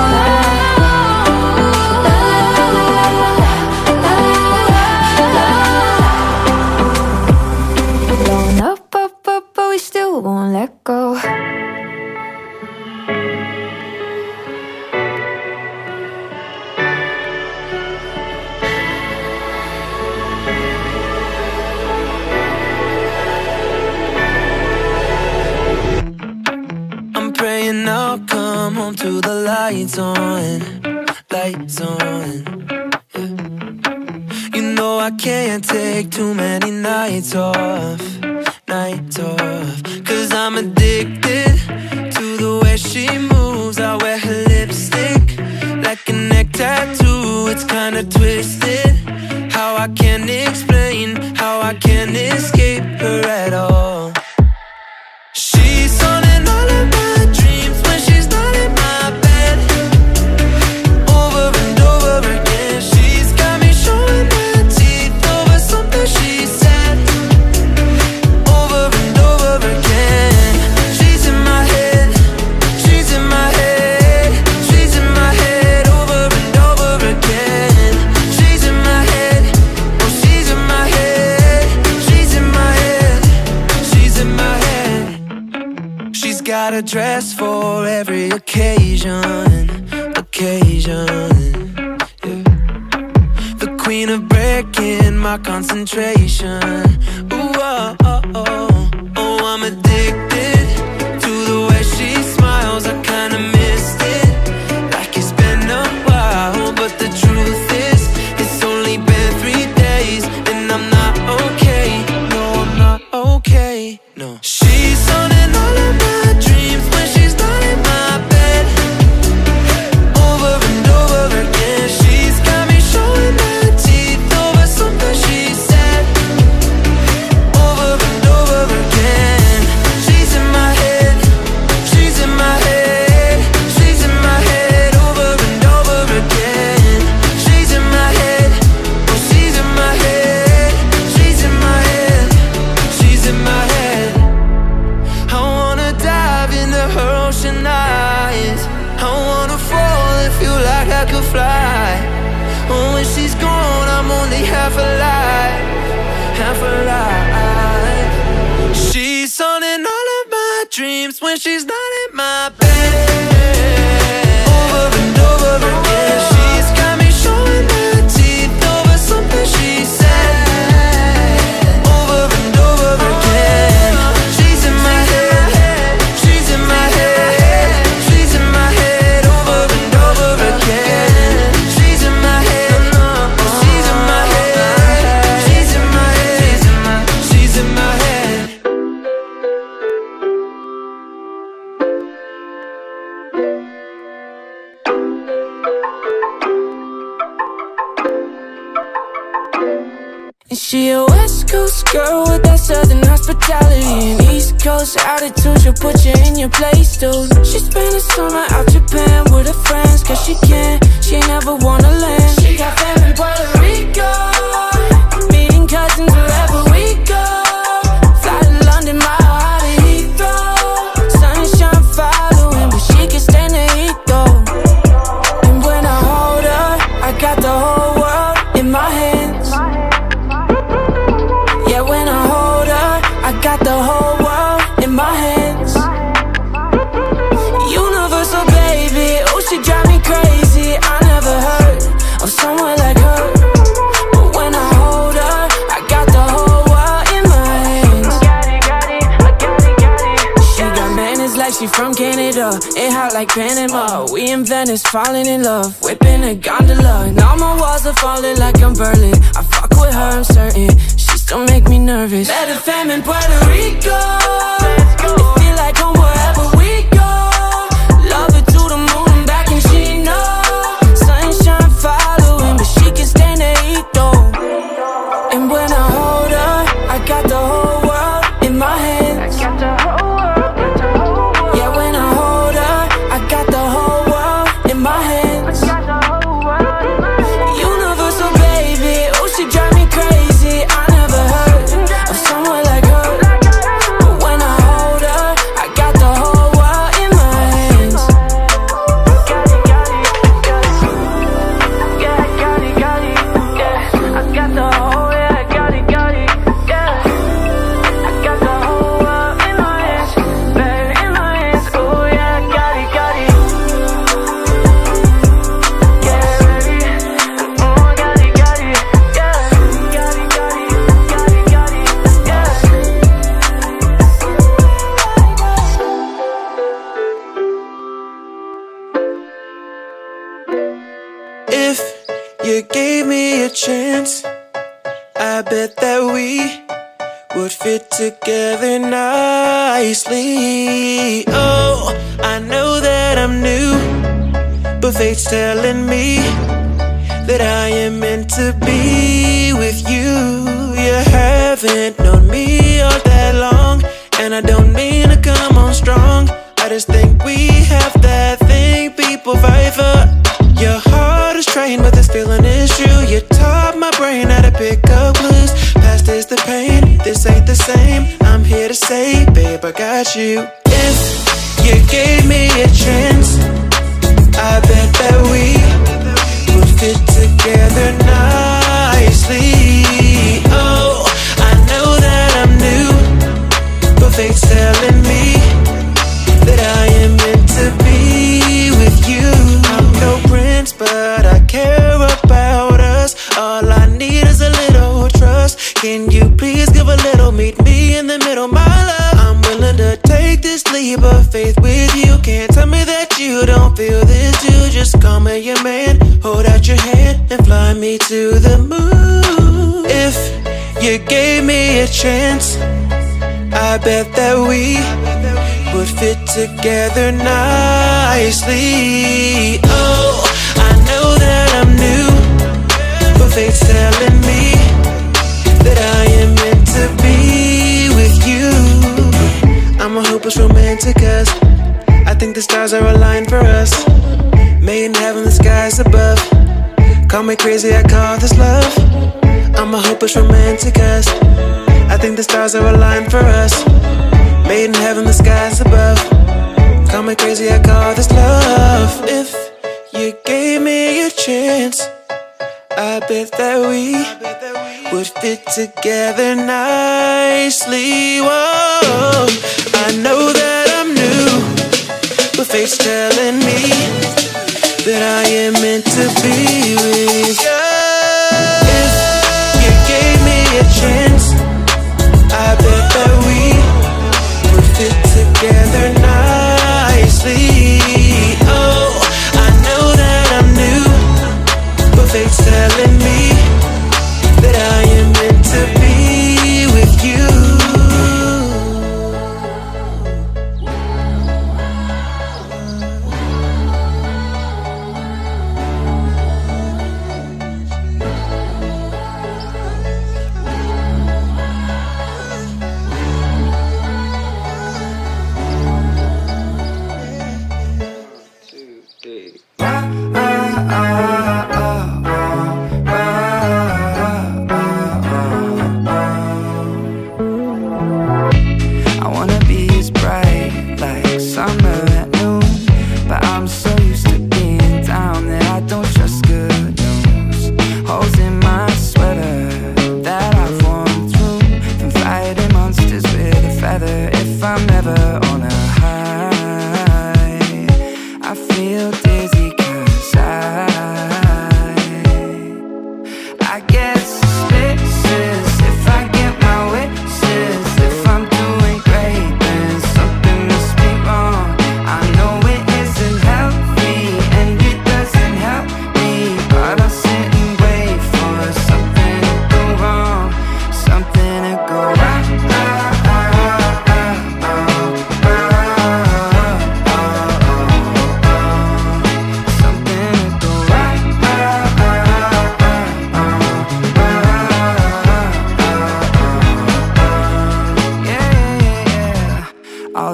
la. Blowing up, but we still won't let go. I'm praying I'll come home to the lights on, lights on. Yeah. You know I can't take too many nights off, nights off. Cause I'm addicted to the way she moves. I wear her lipstick like a neck tattoo. It's kinda twisted, how I can't explain, how I can't escape her at all. She's haunting all of my dreams when she's not in my bed. Over and over again, she's got me showing my teeth over something she said. Over and over again, she's in my head, she's in my head, she's in my head. Over and over again, she's in my head, oh she's in my head, she's in my head, she's in my head. She's got a dress for every occasion, occasion, yeah. The queen of breaking my concentration. Ooh, oh, oh, oh. Oh, I'm addicted to the way she smiles. I kinda missed it, like it's been a while. But the truth is, it's only been 3 days, and I'm not okay. No, I'm not okay, no. She's haunting all of my dreams when she's not in my bed. Over and over again, she's got me showing my teeth over something she said. Over and over again, she's in my head, she's in my head, she's in my head. Over and over again, she's in my head, oh she's in my head, she's in my head, she's in my head. I wanna dive into her ocean eyes. I wanna fall and feel like I could fly. Oh, when she's gone, I'm only half alive, half alive. She's haunting all of my dreams when she's not in my bed. Over and over again, she's got me showing my teeth over something she said. Over and over again, she's in my head, she's in my head, she's in my head. Over and over again, she's in my head, she's in my head, she's in my head, she's in my head. And she a West Coast girl with that Southern hospitality and East Coast attitude. She'll put you in your place, dude. She spent the summer out Japan with her friends, cause she can, she never wanna land. She got family in Puerto Rico, meeting cousins Panama, we in Venice, falling in love, whipping a gondola, and all my walls are falling like I'm Berlin. I fuck with her, I'm certain she still make me nervous. Met a fam in Puerto Rico, it feel like home wherever we go. Love it to the moon and back, and she know sunshine following, but she can stand the heat though. And when I hold her, I got the whole world in my hands. Yeah, when I hold her, I got the whole world in my hands. Universal baby, oh she drive me crazy. I never heard of someone like her. But when I hold her, I got the whole world in my hands. Yeah, I got it, yeah. I got the whole, yeah, I got it, yeah. I got the whole world in my hands, baby, in my hands. Oh yeah, I got it, yeah, baby. Oh, I got it, yeah. If you gave me a chance, I bet that we would fit together nicely. Oh, I know that I'm new, but fate's telling me that I am meant to be with you. You haven't known me all that long, and I don't mean to come on strong. I just think we have that thing people fight for. Your heart is trained, but this feeling is true. You taught my brain how to pick up clues. Past is the pain, this ain't the same. I'm here to say, babe, I got you. If you gave me a chance, I bet that we would fit together nicely. Oh, I know that I'm new, but fate's telling me that I am meant to be with you. I'm no prince, but I care about us. All I need is a little trust. Can you please give a little, meet me in the middle, my love? I'm willing to take this leap of faith with you. Can't tell me that you don't feel this too. Just call me your man, hold out your hand and fly me to the moon. If you gave me a chance, I bet that we would fit together nicely. Oh, I know that I'm new, but fate's telling me that I am meant to be with you. I'm a hopeless romanticist. I think the stars are aligned for us. Made in heaven, the skies above. Call me crazy, I call this love. I'm a hopeless romanticist. I think the stars are aligned for us. Made in heaven, the skies above. Call me crazy, I call this love. If you gave me a chance, I bet that we would fit together nicely. Whoa, I know that I'm new, but fate's telling me that I am meant to be with you. If you gave me a chance, I bet that we would fit together nicely. Oh, I know that I'm new, but fate's telling me that I am meant to be with you. I feel dizzy 'cause I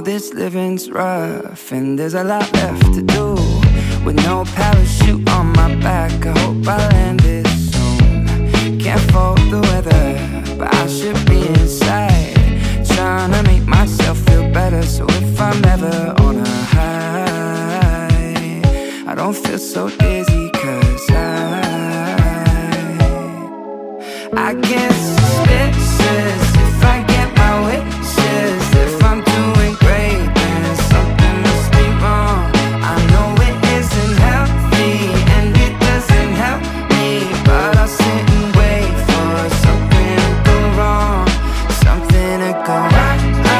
this living's rough, and there's a lot left to do. With no parachute on my back, I hope I land this soon. Can't fault the weather, but I should be inside, trying to make myself feel better. So if I'm ever on a high, I don't feel so dizzy, cause I get suspicious if I get my wishes. If I'm doing great, then something must be wrong. I know it isn't healthy and it doesn't help me, but I'll sit and wait for something to go wrong, something to go right.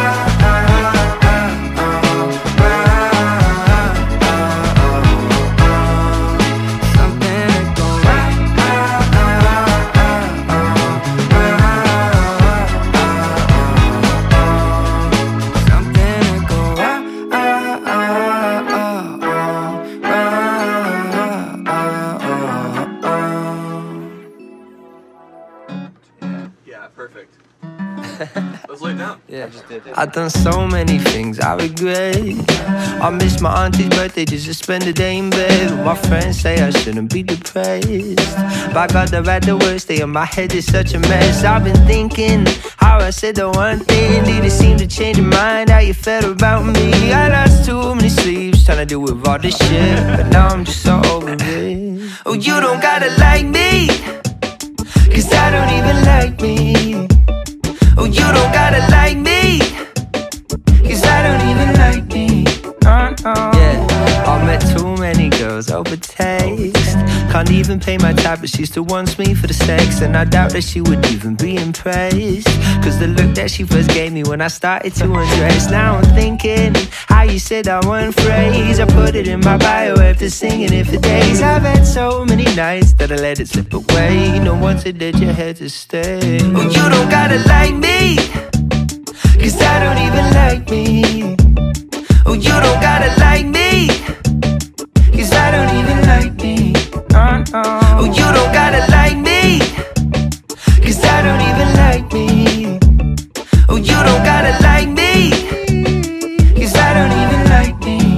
I've done so many things I regret. I miss my auntie's birthday just to spend the day in bed. My friends say I shouldn't be depressed, but I got the right the worst day and my head is such a mess. I've been thinking how I said the one thing, didn't seem to change your mind, how you felt about me. I lost too many sleeps trying to deal with all this shit, but now I'm just so over it. Oh, you don't gotta like me, cause I don't even like me. Oh, you don't gotta like me, cause I don't even like me. Yeah, I met too many girls over text. Can't even pay my tab, but she still wants me for the sex. And I doubt that she would even be impressed, cause the look that she first gave me when I started to undress. Now I'm thinking how you said that one phrase, I put it in my bio after singing it for days. I've had so many nights that I let it slip away. No one said that you had to stay. Oh, you don't gotta like me, cause I don't even like me. Oh, you don't gotta like me, cause I don't even like me. Oh, you don't gotta like me, cause I don't even like me. Oh, you don't gotta like me, cause I don't even like me.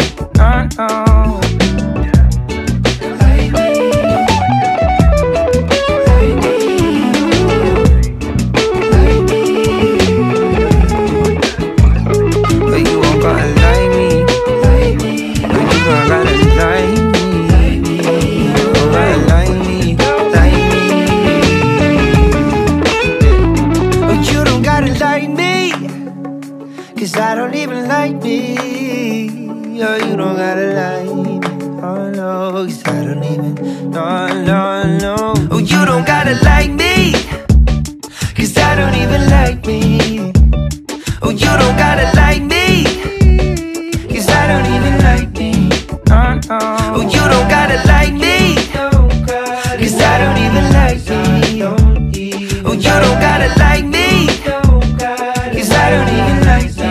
Cause I don't even like me. Oh, you don't gotta like me. Oh no, cause I don't even, no, no, no. Oh, you don't gotta like me, cause I don't even like me. Oh, you don't gotta like me, cause I don't even like me. Oh, you don't gotta like me, cause I don't even like me. Oh, you don't gotta like me, cause I don't even like me.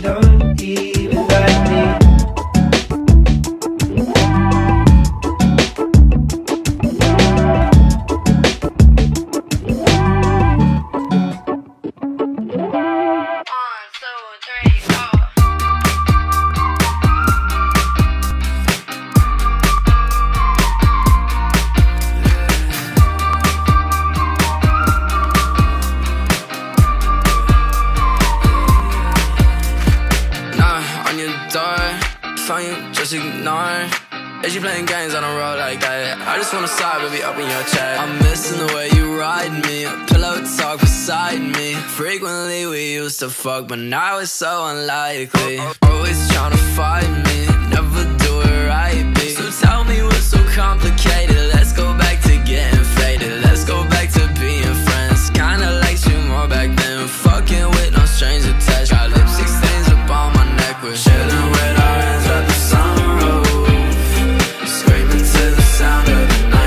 Just ignore. Is you playing games on a road like that? I just wanna side, baby, up in your chat. I'm missing the way you ride me, pillow talk beside me. Frequently we used to fuck, but now it's so unlikely. Always tryna fight me, never do it right, B. So tell me what's so complicated. Let's go back to getting faded. Let's go back to being friends. Kinda liked you more back then. Fucking with no strings attached. Got lipstick stains up on my neck. We're chilling with our hands at the sunroof, screaming to the sound of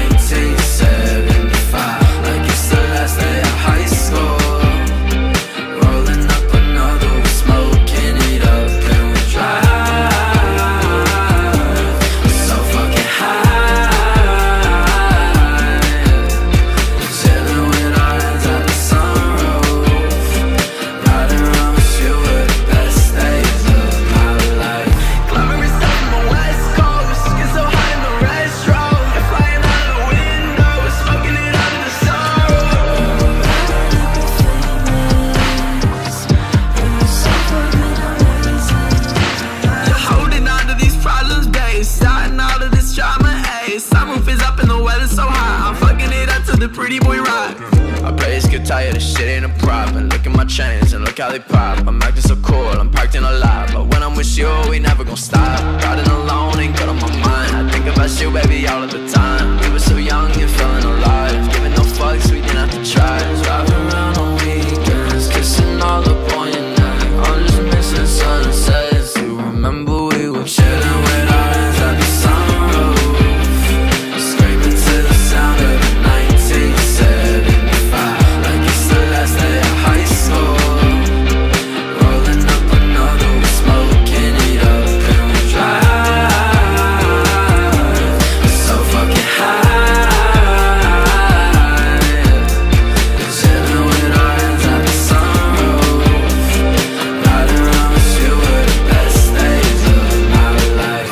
1975, like it's the last day of high school. Rolling up another, we're smoking it up and we drive. pretty boy ride. I bass guitar, yeah, this shit ain't a problem. Look at my chains and look how they pop. I'm acting so cool, I'm parked in a lot. But when I'm with you, we never gon' stop. Riding alone ain't good on my mind. I think about you, baby, all of the time. We were so young and feeling alive. Giving no fucks, we didn't have to try. Driving around on weekends, kissing all up on your neck. I'm just missing sunsets. You remember we were chilling with our hands at the sunroof, scraping to the sound of 1975. Like it's the last day of high school. Rolling up another, we smoking it up and we drive. So fucking high, chilling with our hands at the sunroof. Riding around with you were the best days of my life.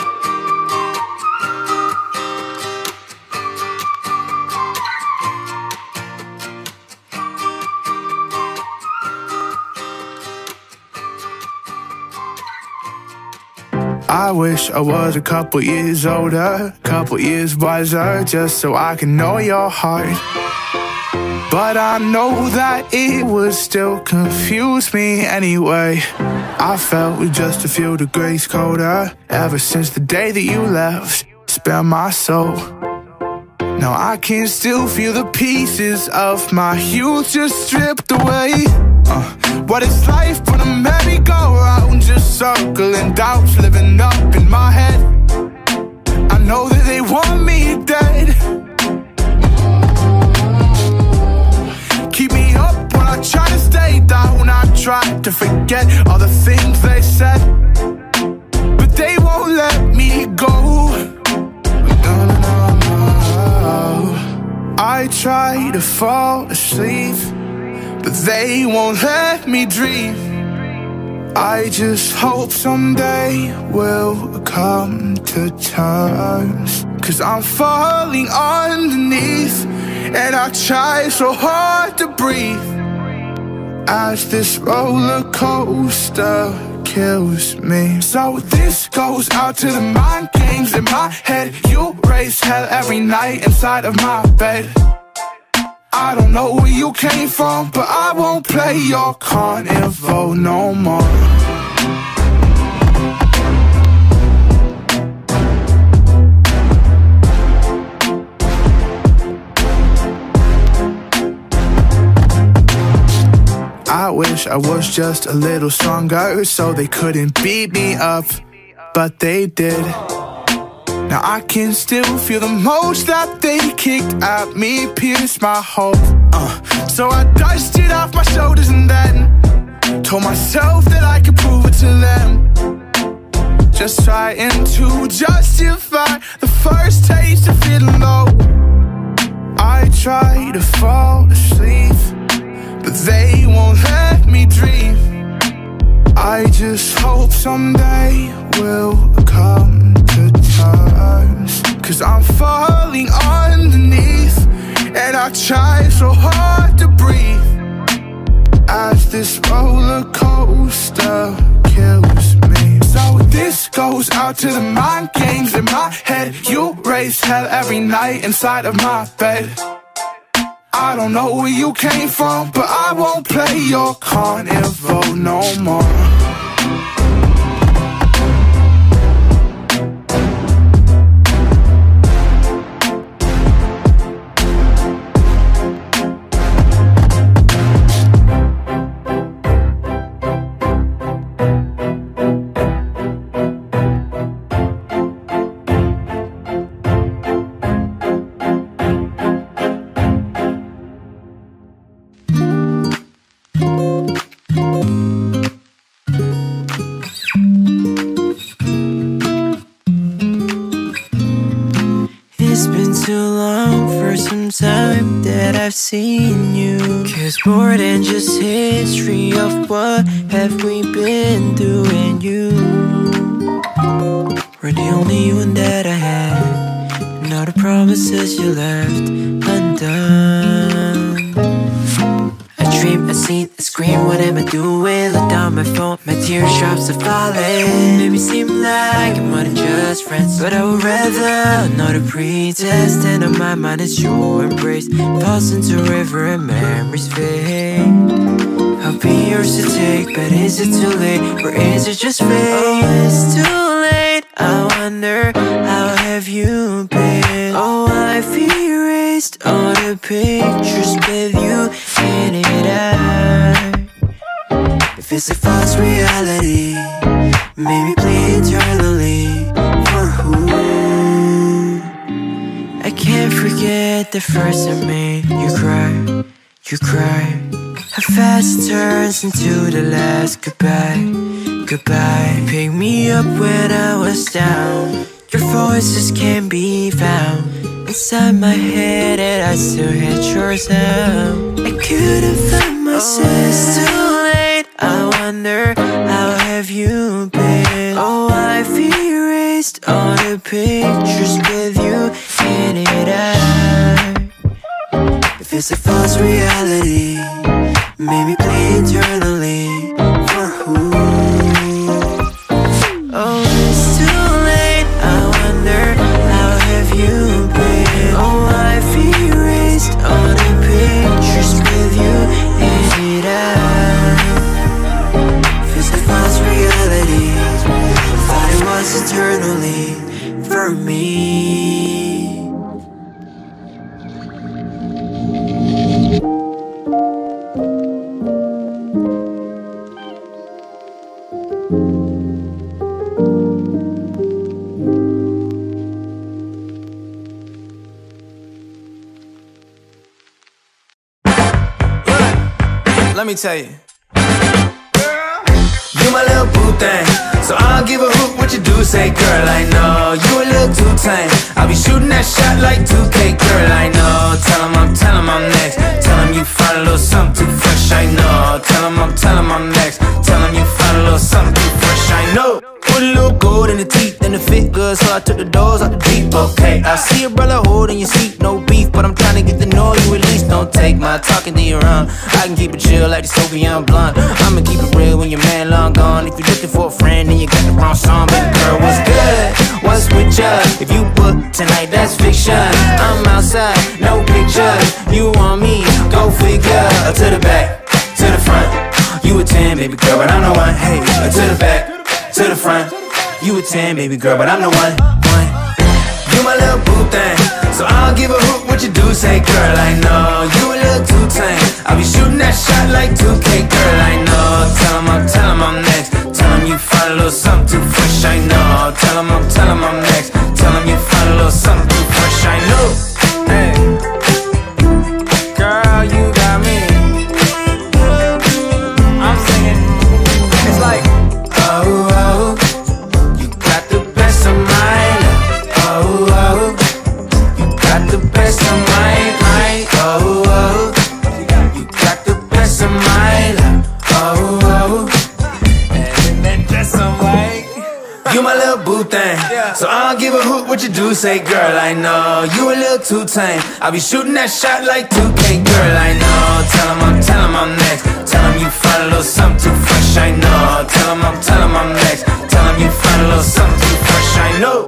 I wish I was a couple years older, couple years wiser, just so I can know your heart. But I know that it would still confuse me anyway. I felt just a few degrees colder ever since the day that you left, spare my soul. Now I can still feel the pieces of my youth just stripped away. What it's like when a merry-go-round, just circling doubts living up in my head. I know that they want me dead. Keep me up when I try to stay down. I try to forget all the things they said, but they won't let me go. No, no, no, no. I try to fall asleep, but they won't let me dream. I just hope someday we'll come to terms, 'cause I'm falling underneath, and I try so hard to breathe as this roller coaster kills me. So this goes out to the mind games in my head. You raise hell every night inside of my bed. I don't know where you came from, but I won't play your carnival no more. I wish I was just a little stronger so they couldn't beat me up, but they did. Now I can still feel the most that they kicked at me pierce my hope. So I dusted off my shoulders and then told myself that I could prove it to them. Just trying to justify the first taste of feeling low. I try to fall asleep, but they won't let me dream. I just hope someday we'll come to terms, 'cause I'm falling underneath, and I try so hard to breathe as this roller coaster kills me. So this goes out to the mind games in my head. You raise hell every night inside of my bed. I don't know where you came from, but I won't play your carnival no more. Time that I've seen you, 'cause more than just history of what have we been through, and you were the only one that I had, and all the promises you left undone. I dream I see the screen, what am I doing? Look down my phone, my teardrops are falling. Maybe seem like I'm more than just friends, but I would rather another pretest. And on my mind is your embrace, falls into a river and memories fade. I'll be yours to take, but is it too late, or is it just fate? Oh, it's too late, I wonder, how have you been? Oh, I've erased all the pictures with you in it out. If it's a false reality, maybe play eternally. For who? I can't forget the first time made you cry, you cry. How fast it turns into the last goodbye, goodbye. Pick me up when I was down, your voices can't be found inside my head, and I still hit your sound. I couldn't find myself. Oh, it's too late, I wonder, how have you been? Oh, I've erased all the pictures with you in it out. If it's a false reality, maybe play eternally. For who? Oh, it's too late, I wonder, how have you been? Oh, I've erased all the pictures with you in it out. If it's a false reality, thought it was eternally for me. Let me tell you, you my little boo thing, so I'll give a hoot what you do say, girl. I know you a little too tame. I'll be shooting that shot like 2K, girl. I know. Tell 'em I'm next. Tell 'em you find a little something too fresh. I know. Tell 'em I'm next. Tell 'em you find a little something too fresh. I know. Put a little gold in the teeth and it fit good, so I took the doors out the Jeep. Okay, I see a brother holding your seat, no beef, but I'm trying to get to know you at least. Don't take my talking to your own. I can keep it chill like the Soviet blunt. I'ma keep it real when your man long gone. If you're looking for a friend and you got the wrong song, baby girl, what's good? What's with ya? If you book tonight, that's fiction. I'm outside, no pictures. You want me? Go figure. To the back, to the front. You a 10, baby girl, but I'm the one. Hey, to the back, to the front. You a 10, baby girl, but I'm the one. You my little boo thing, so I'll give a hoot what you do say, girl. I know you a little too tame. I'll be shooting that shot like 2K, girl. I know. Tell 'em I'm next. Tell 'em you find a little something too fresh. I know. Tell 'em I'm next. Tell 'em you find a little something too fresh. I know. Hey, girl, you got me. I'm singing. It's like, oh, oh, you got the best of mine. Oh, oh, you got the best of mine. Oh, oh, you got the best of mine. Oh, oh, and then that's some way. You my little boo thing, so I'll give a hoot what you do say, girl. I know you a little too tame. I'll be shooting that shot like 2K, girl. I know. Tell 'em I'm next. Tell 'em you find a little something too fresh. I know. Tell 'em I'm next. Tell 'em you find a little something too fresh. I know.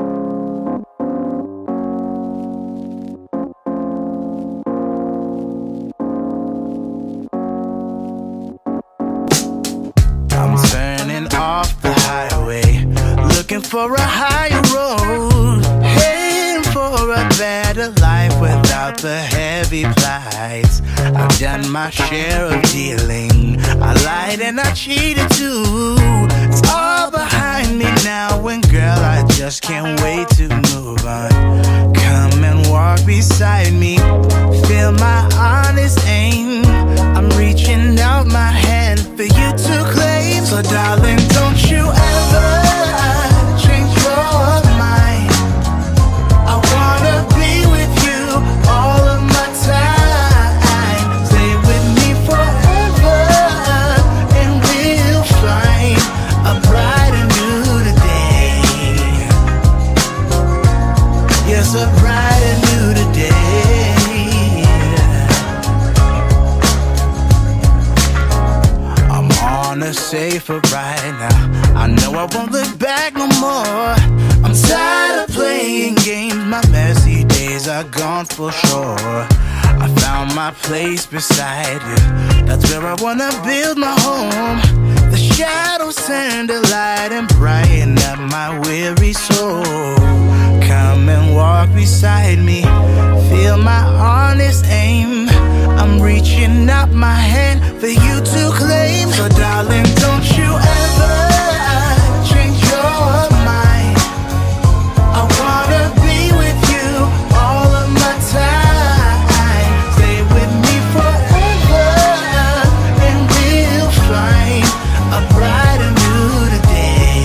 I'm turning off the highway, looking for a higher road, heading for a better life without the heavy plights. I've done my share of dealing, I lied and I cheated too. It's all behind me now, and girl, I just can't wait to move on. Come and walk beside me, feel my honest aim. I'm reaching out my hand for you to claim. So darling, don't you ever change your mind. I wanna be with you all of my time. Stay with me forever, and we'll find a brighter new day. Yes, a brighter new day. safer right now. I know I won't look back no more. I'm tired of playing games, my messy days are gone for sure. I found my place beside you, that's where I wanna build my home. The shadows turn to light and brighten up my weary soul. Come and walk beside me, feel my honest aim. I'm reaching out my hand for you to claim. So darling, don't you ever change your mind. I wanna be with you all of my time. Stay with me forever and we'll find a brighter new today.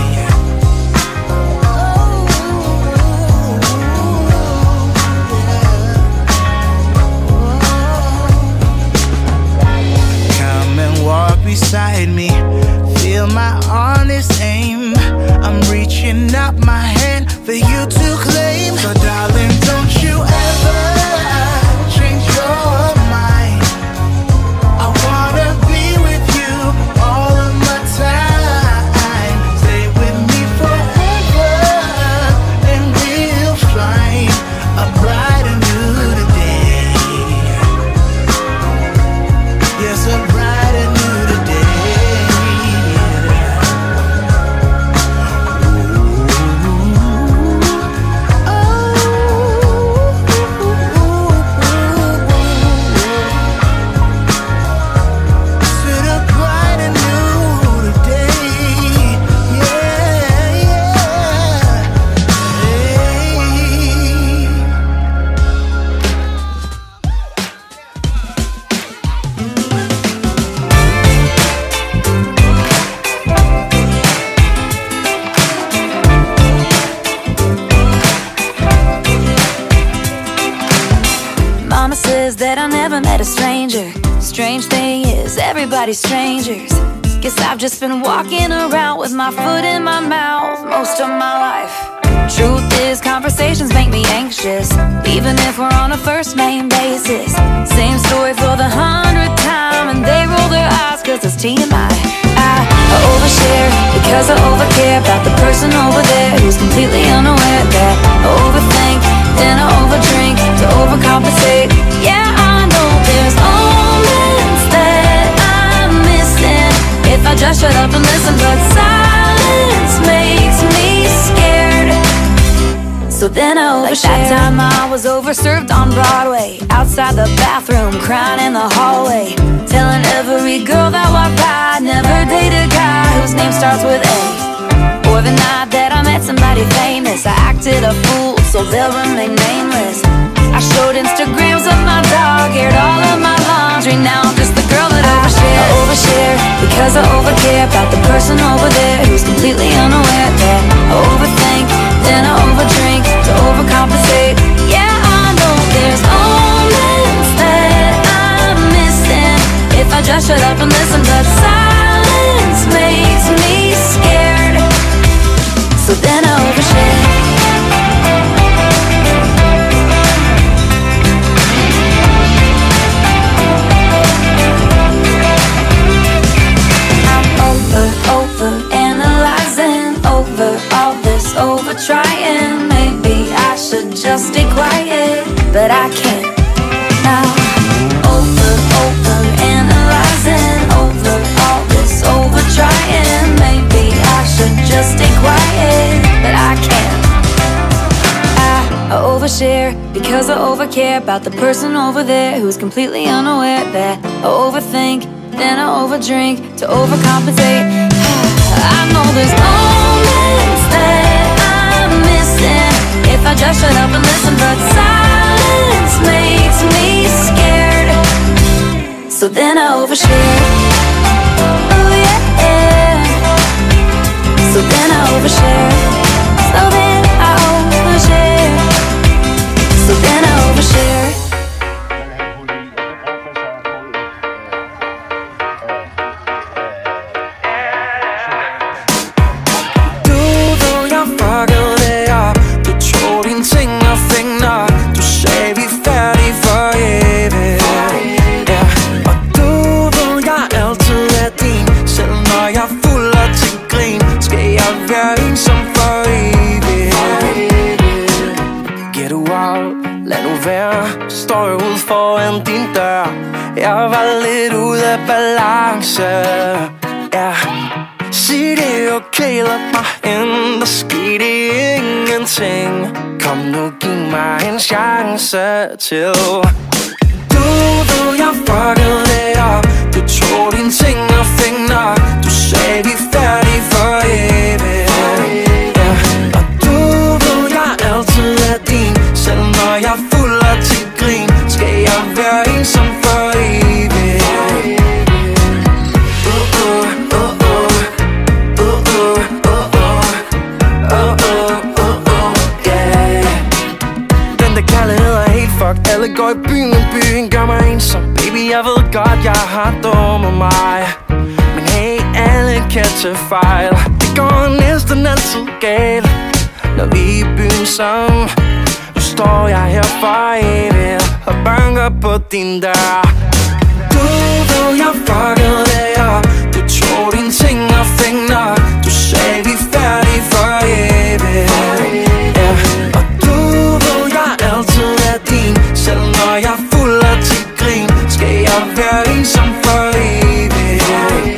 Come and walk beside me, feel my honest aim. I'm reaching out my hand for you to claim. So darling, don't you ever change your mind. I wanna be with you all of my time. Stay with me forever and we'll find a brighter new today. Yes, a brighter new today. Mama says that I never met a stranger. Strange thing is, everybody's strangers. Guess I've just been walking around with my foot in my mouth most of my life. Truth is, conversations make me anxious, even if we're on a first name basis. Same story for the 100th time, and they roll their eyes cause it's TMI. I overshare because I overcare about the person over there who's completely unaware that I overthink, then I overdrink to overcompensate. Yeah, I know there's moments that I'm missing if I just shut up and listen, but silence makes me scared. So then I overshare. Like that time I was overserved on Broadway, outside the bathroom, crying in the hallway, telling every girl that walked by I'd never date a guy whose name starts with A. Or the night that I met somebody famous, I acted a fool so they'll remain nameless. I showed Instagrams of my dog, aired all of my laundry. Now I'm just the girl that overshares. I overshare because I overcare about the person over there who's completely unaware that I overthink, then I overdrink to overcompensate. Yeah, I know there's moments that I'm missing if I just shut up and listen, but silence makes me scared. So then I overshare. Overanalyzing over all this, over trying. Maybe I should just stay quiet, but I can't now. Overanalyzing over all this, over trying. Maybe I should just stay quiet, but I can't. I overshare because I overcare about the person over there who's completely unaware that I overthink, then I overdrink to overcompensate. I know there's moments that I'm missing if I just shut up and listen, but silence makes me scared. So then I overshare. Oh yeah. So then I overshare. So then I overshare. So then I overshare. du alt, lad nu være. Står jeg ude foran din dør. Jeg var lidt ude af balance, ja. Sig det okay, lad mig hen. Der skete ingenting. Kom nu, giv mig en chance til. Du ved, jeg fuckede det op. Du tog dine ting og fik nok. Du sagde, vi er færdige for evigt, ja. Og du ved, jeg altid er din. Selv når jeg er fuld af til grin, skal jeg være ensom for evigt. Alle går i byen, men byen gør mig ensom. Baby, jeg ved godt, jeg har dummet mig. Men hey, alle kan tage fejl. Det går næsten altid galt, når vi er i byen sammen. Nu står jeg her for evigt og banker på din dør. Du ved, jeg fuckede det op. Du tog dine ting og fik nok. Du sagde, vi er færdige for evigt, ja. Og du ved, jeg altid er din. Selv når jeg er fuld af til grin, skal jeg være ensom for evigt.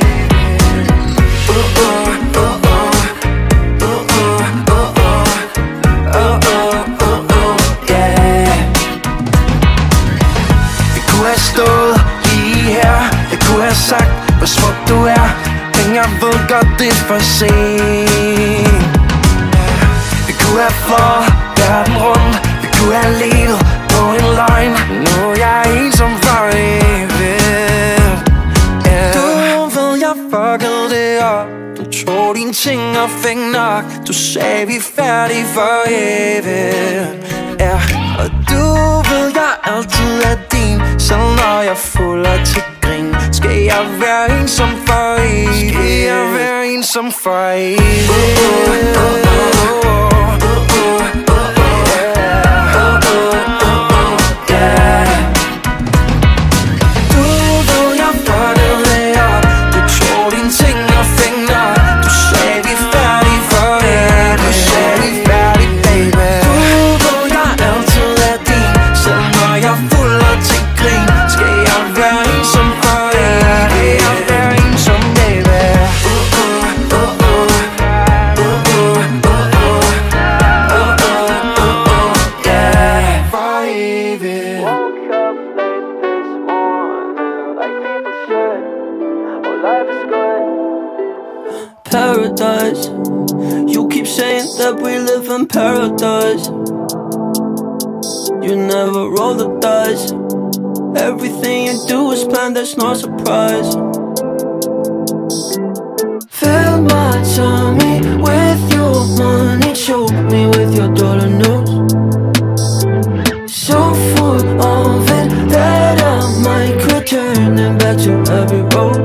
Vi kunne have stået lige her. Jeg kunne have sagt, hvor smuk du er. Men jeg ved godt, det er for sent. Vi kunne have flået verden rundt. Vi kunne have levet på en løgn. Nu er jeg ensom for evigt, yeah. Du ved, jeg fuckede det op. Du tog dine ting og fik nok. Du sagde, vi er færdige for evigt, ja. Og du ved, jeg altid er din. Selv når jeg er fuld af til grin, skal jeg være ensom for evigt. Skal jeg være ensom for evigt. Paradise. You keep saying that we live in paradise. You never roll the dice. Everything you do is planned, there's no surprise. Fill my tummy with your money, choke me with your dollar notes. So full of it that I might quit turning back to every road.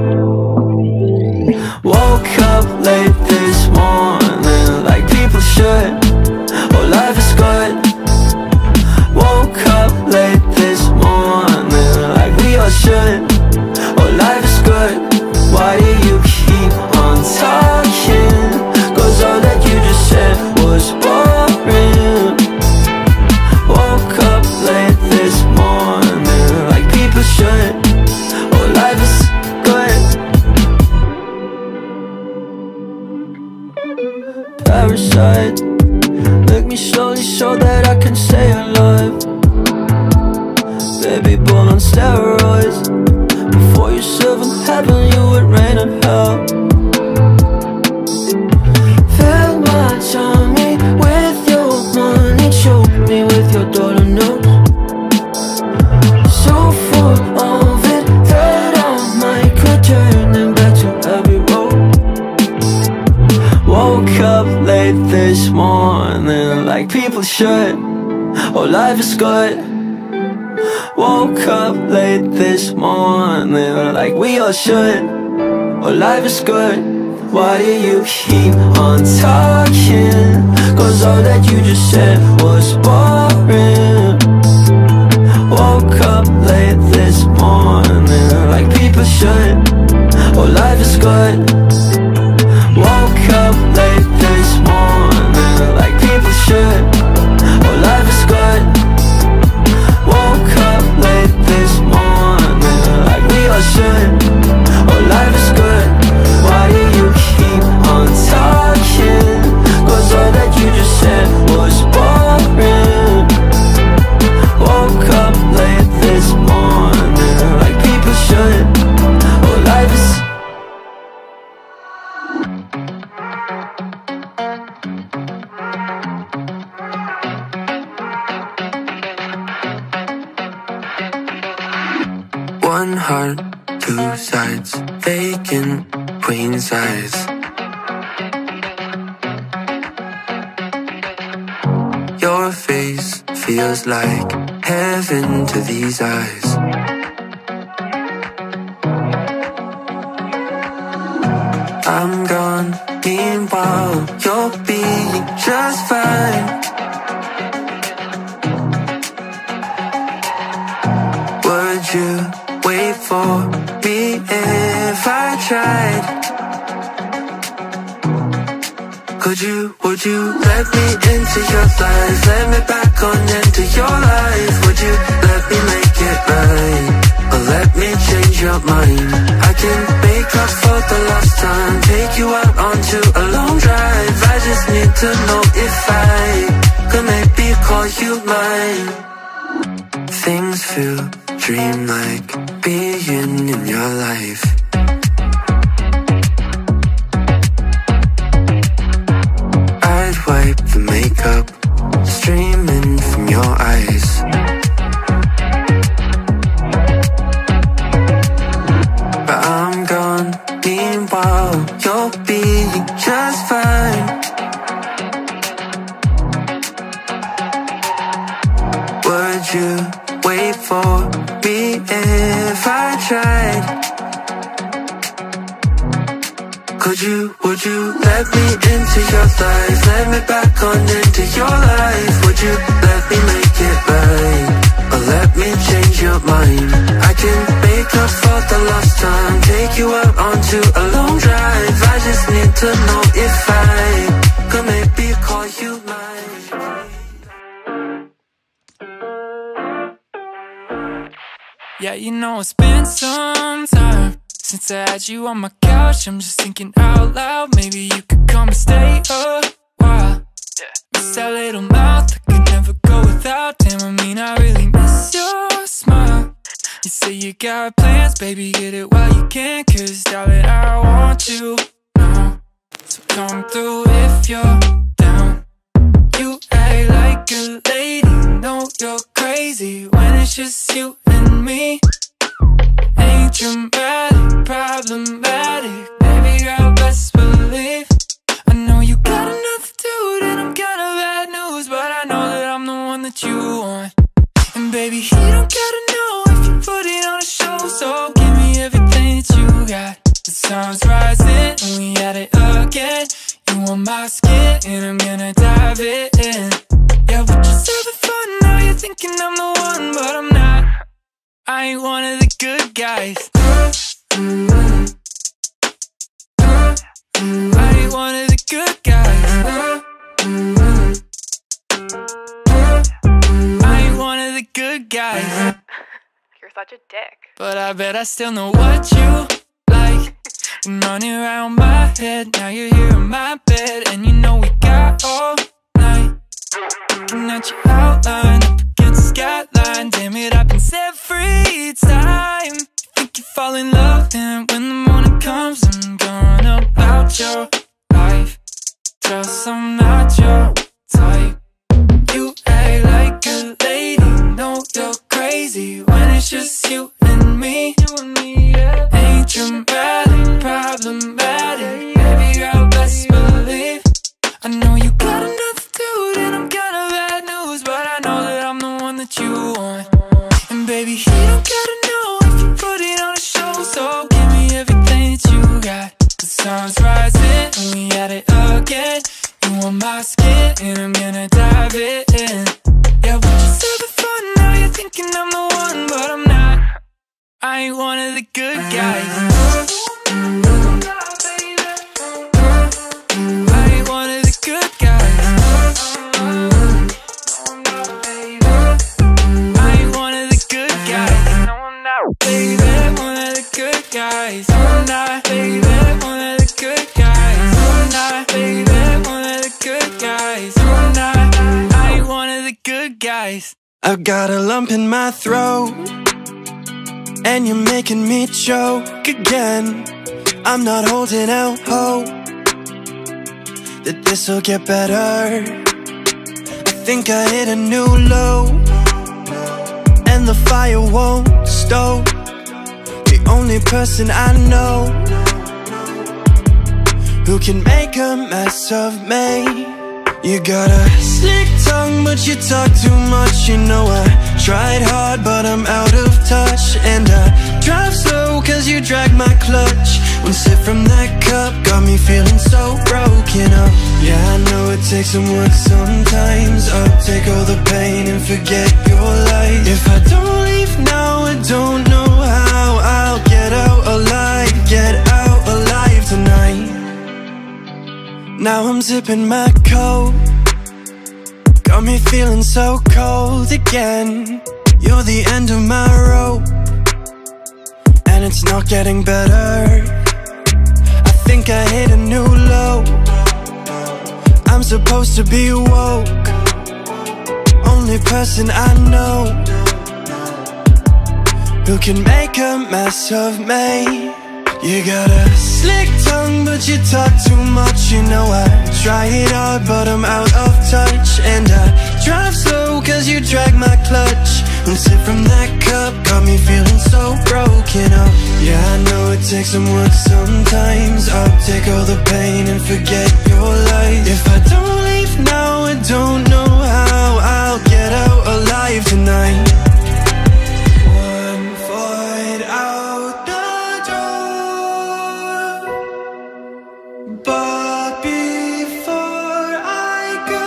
Woke up late this morning like people should. Oh, life is good. Woke up late this morning like we all should. Oh, life is good. Why do you keep on talking? 'Cause all that you just said was boring. Woke up late this morning like people should. Oh, life is good. Parasite, make me slowly so that I can stay alive. Baby, born on steroids. Before you serve in heaven, you would reign in hell. Fill my tummy with your money, choke me with your dollar notes. So full of it that I might quit turning back to every road. Woke up late this morning like people should. Oh, life is good. Woke up late this morning like we all should. Oh, life is good. Why do you keep on talking? 'Cause all that you just said was boring. Woke up late this morning like people should. Oh, life is good. Woke up late this morning like people should. Oh, life is good. One heart, two sides, vacant queen size. Your face feels like heaven to these eyes. I'm gone, meanwhile you'll be just fine. Would you wait for me if I tried? Would you let me into your life? Let me back on into your life. Would you let me make it right? Or let me change your mind? I can make up for the lost time, take you out onto a long drive. I just need to know if I could maybe call you mine. Things feel dreamlike being in your life. I'd wipe the makeup streaming from your eyes. But I'm gone, meanwhile you'll be just fine. Would you wait for me if I tried? Would you let me into your life? Let me back on into your life. Would you let me make it right? Or let me change your mind? I can make up for the lost time, take you out onto a long drive. I just need to know if I could maybe call you mine. Yeah, you know it's been some time since I had you on my couch. I'm just thinking out loud, maybe you could come and stay a while. Miss that little mouth, I could never go without. Damn, I mean, I really miss your smile. You say you got plans, baby, get it while you can. Cause darling, I want you now. So come through if you're down. You act like a lady, know you're crazy when it's just you and me. Ain't dramatic, problematic, baby girl, best believe. I know you got another dude and I'm kind of bad news, but I know that I'm the one that you want. And baby, he don't gotta know if you put it on a show. So give me everything that you got. The sun's rising and we at it again. You want my skin and I'm gonna dive it in. Yeah, we're just having fun, now you're thinking I'm the one, but I'm not. I ain't one of the good guys. I ain't one of the good guys. I ain't one of the good guys. You're such a dick. But I bet I still know what you like. Been running around my head, now you're here in my bed. And you know we got all night, looking at your outline up against the skyline. Damn it, I've been set free time. You think you fall in love, then when the morning comes I'm going about your life. Just I'm not your type. You act like a lady, know you're crazy when it's just you and me. Ain't dramatic, problematic, baby girl, best believe. I know you got another dude and I'm kind of bad news, but I know that I'm the one that you want. And baby, he don't gotta know if you put it on a show. So give me everything that you got. The sun's rising and we at it again. You want my skin and I'm gonna dive it in. Yeah, we're just having fun, now you're thinking I'm the one, but I'm not. I ain't one of the good guys. I ain't one of the good guys. I ain't one of the good guys. No, I'm not, baby, one of the good guys. I'm not, baby, one of the good guys. I'm not, baby, one of the good guys. I'm not, I ain't one of the good guys. I've got a lump in my throat and you're making me choke again. I'm not holding out hope that this'll get better. I think I hit a new low and the fire won't stoke. person I know who can make a mess of me. You got a slick tongue, but you talk too much. You know I tried hard, but I'm out of touch. And I drive slow, cause you drag my clutch. One sip from that cup got me feeling so broken up. Yeah, I know it takes some work sometimes. I'll take all the pain and forget your lies. If I don't leave now, I don't know how I'll get out alive. Get out alive tonight. Now I'm zipping my coat, got me feeling so cold again. You're the end of my rope, and it's not getting better. I think I hit a new low. I'm supposed to be woke, only person I know who can make a mess of me. You got a slick tongue, but you talk too much. You know I try it hard, but I'm out of touch. And I drive slow, cause you drag my clutch. One sip from that cup got me feeling so broken up. Yeah, I know it takes some work sometimes. I'll take all the pain and forget your lies. If I don't leave now, I don't know how I'll get out alive tonight. One foot out the door, but before I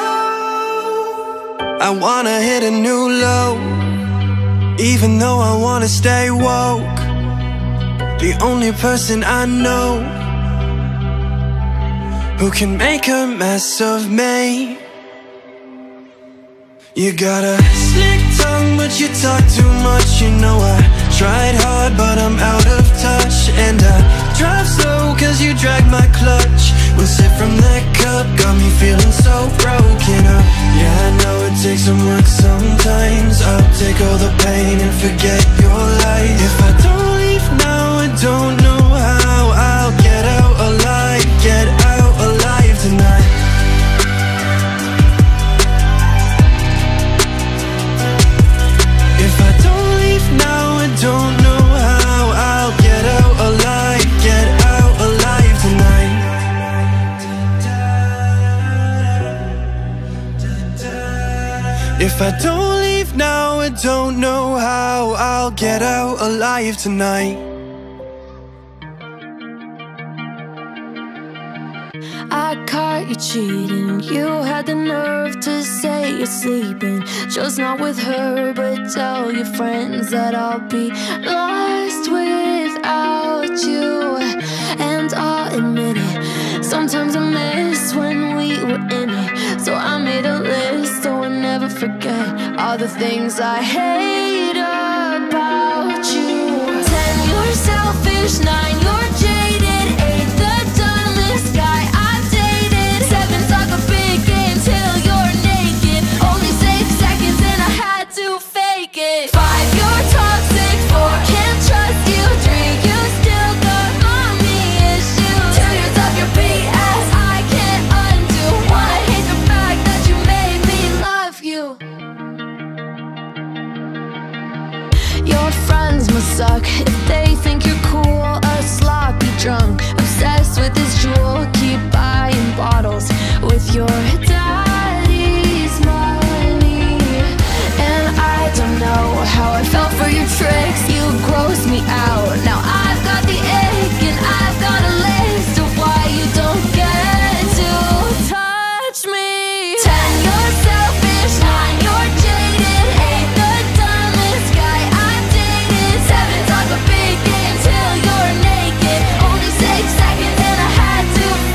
go, I wanna hit a new low. Even though I wanna stay woke, the only person I know who can make a mess of me. You got a slick tongue, but you talk too much. You know I tried hard, but I'm out of touch. And I drive slow, cause you drag my clutch. One sip from that cup got me feeling so broken up. Yeah, I know it takes some work sometimes. I'll take all the pain and forget your lies. If I don't leave now, I don't know how I'll get out alive. Get out alive tonight. If I don't leave now, I don't know how I'll get out alive. Get out alive tonight. If I don't leave now, I don't know how I'll get out alive tonight. I caught you cheating. You had the nerve to say you're sleeping, just not with her, but tell your friends that I'll be lost without you. And I'll admit it, sometimes I miss when we were in it. So I made a list so I never forget all the things I hate about you. 10, you're selfish. 9, you're jaded. 8, the dumbest guy I've dated. 7, talk a big game till you're naked. Only 6 seconds and I had to fake it. 5, you're toxic. 4, can't trust you. 3, you still got mommy issues. 2, you're tough, you're BS, I can't undo. 1, I hate the fact that you made me love you. Your friends must suck if they think you're cool. A sloppy drunk, obsessed with his jewel. Keep buying bottles with your daddy's money. And I don't know how I fell for your tricks. You gross me out. Now I've got the ick, and I've got a list of why you don't get to touch me. 10, you're selfish. 9, you're jaded. 8, the dumbest guy I've dated. 7, talk a big game till you're naked. Only 6 seconds and I had to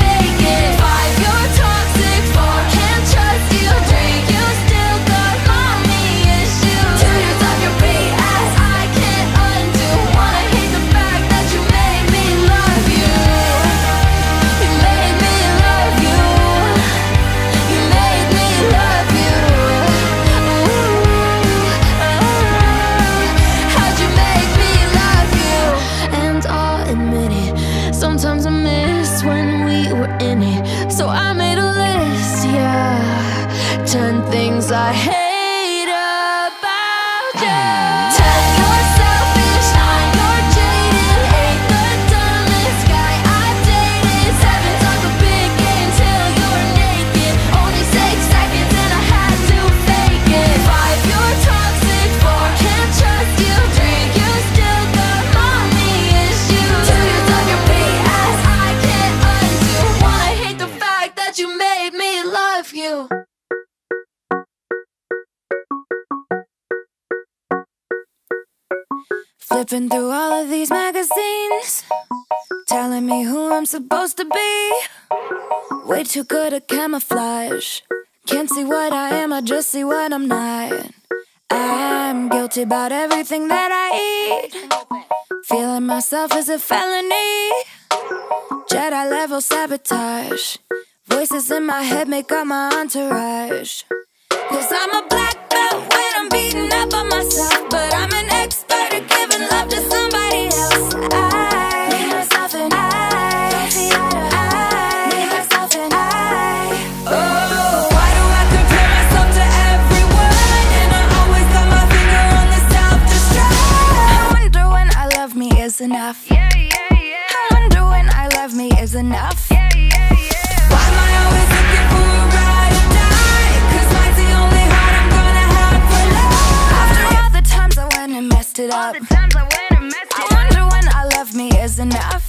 Flipping through all of these magazines, telling me who I'm supposed to be. Way too good at camouflage. Can't see what I am, I just see what I'm not. I'm guilty about everything that I eat. Feeling myself is a felony. Jedi level sabotage. Voices in my head make up my entourage. Cause I'm a black belt when I'm beating up on myself, but I'm an expert at giving love to somebody else. I need myself and I need myself and I. Oh, why do I compare myself to everyone? And I always got my finger on the self-destruct. I wonder when I love me is enough. I wonder when I love me is enough. Why am I always looking for a ride or die? Cause mine's the only heart I'm gonna have for life. After all the times I went and messed it up, I wonder when I love me is enough.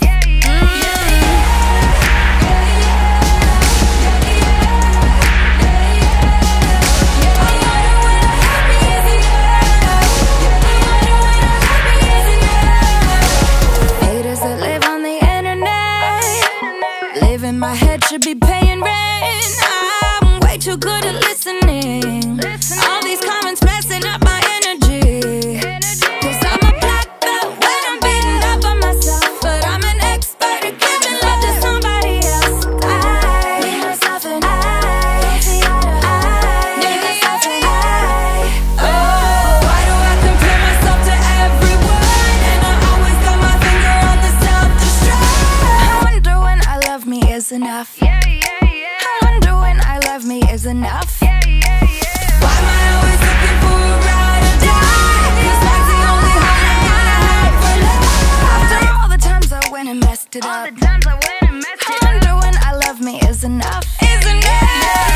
Haters that live on the internet, live in my head, should be paying rent. I'm way too good at listening. All these comments messing up my energy. Cause I'm a black belt when I'm beating up on myself, but I'm an expert at giving love to somebody else. I need myself and I need myself and I. Oh, why do I compare myself to everyone? And I always got my finger on the self-destruct. I wonder when I love me is enough. I wonder when I love me is enough. Why am I always looking for a ride or die? Cause mine's the only heart I'm gonna have for life. After all the times I went and messed it up, I wonder when I love me is enough. Is enough.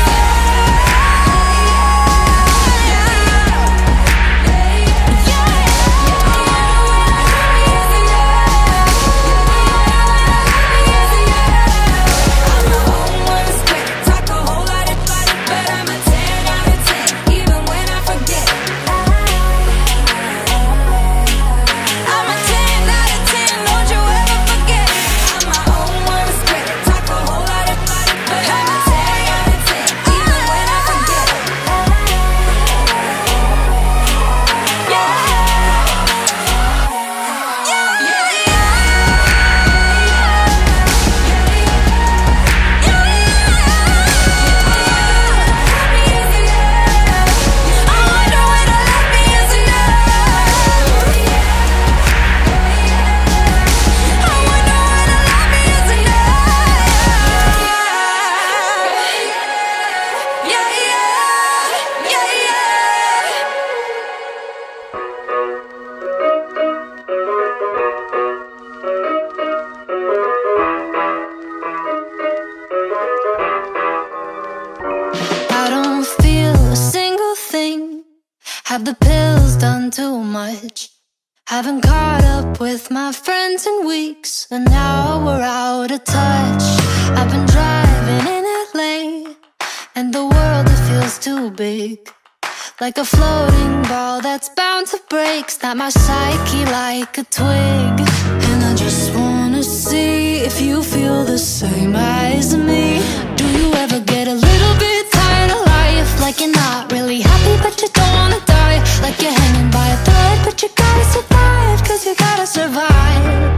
Have the pills done too much? Haven't caught up with my friends in weeks, and now we're out of touch. I've been driving in LA, and the world, it feels too big. Like a floating ball that's bound to break. Snap my psyche like a twig. And I just wanna see if you feel the same as me. Do you ever get a little bit tired of life? Like you're not really happy but you don't wanna die. Like you're hanging by a thread but you gotta survive, cause you gotta survive.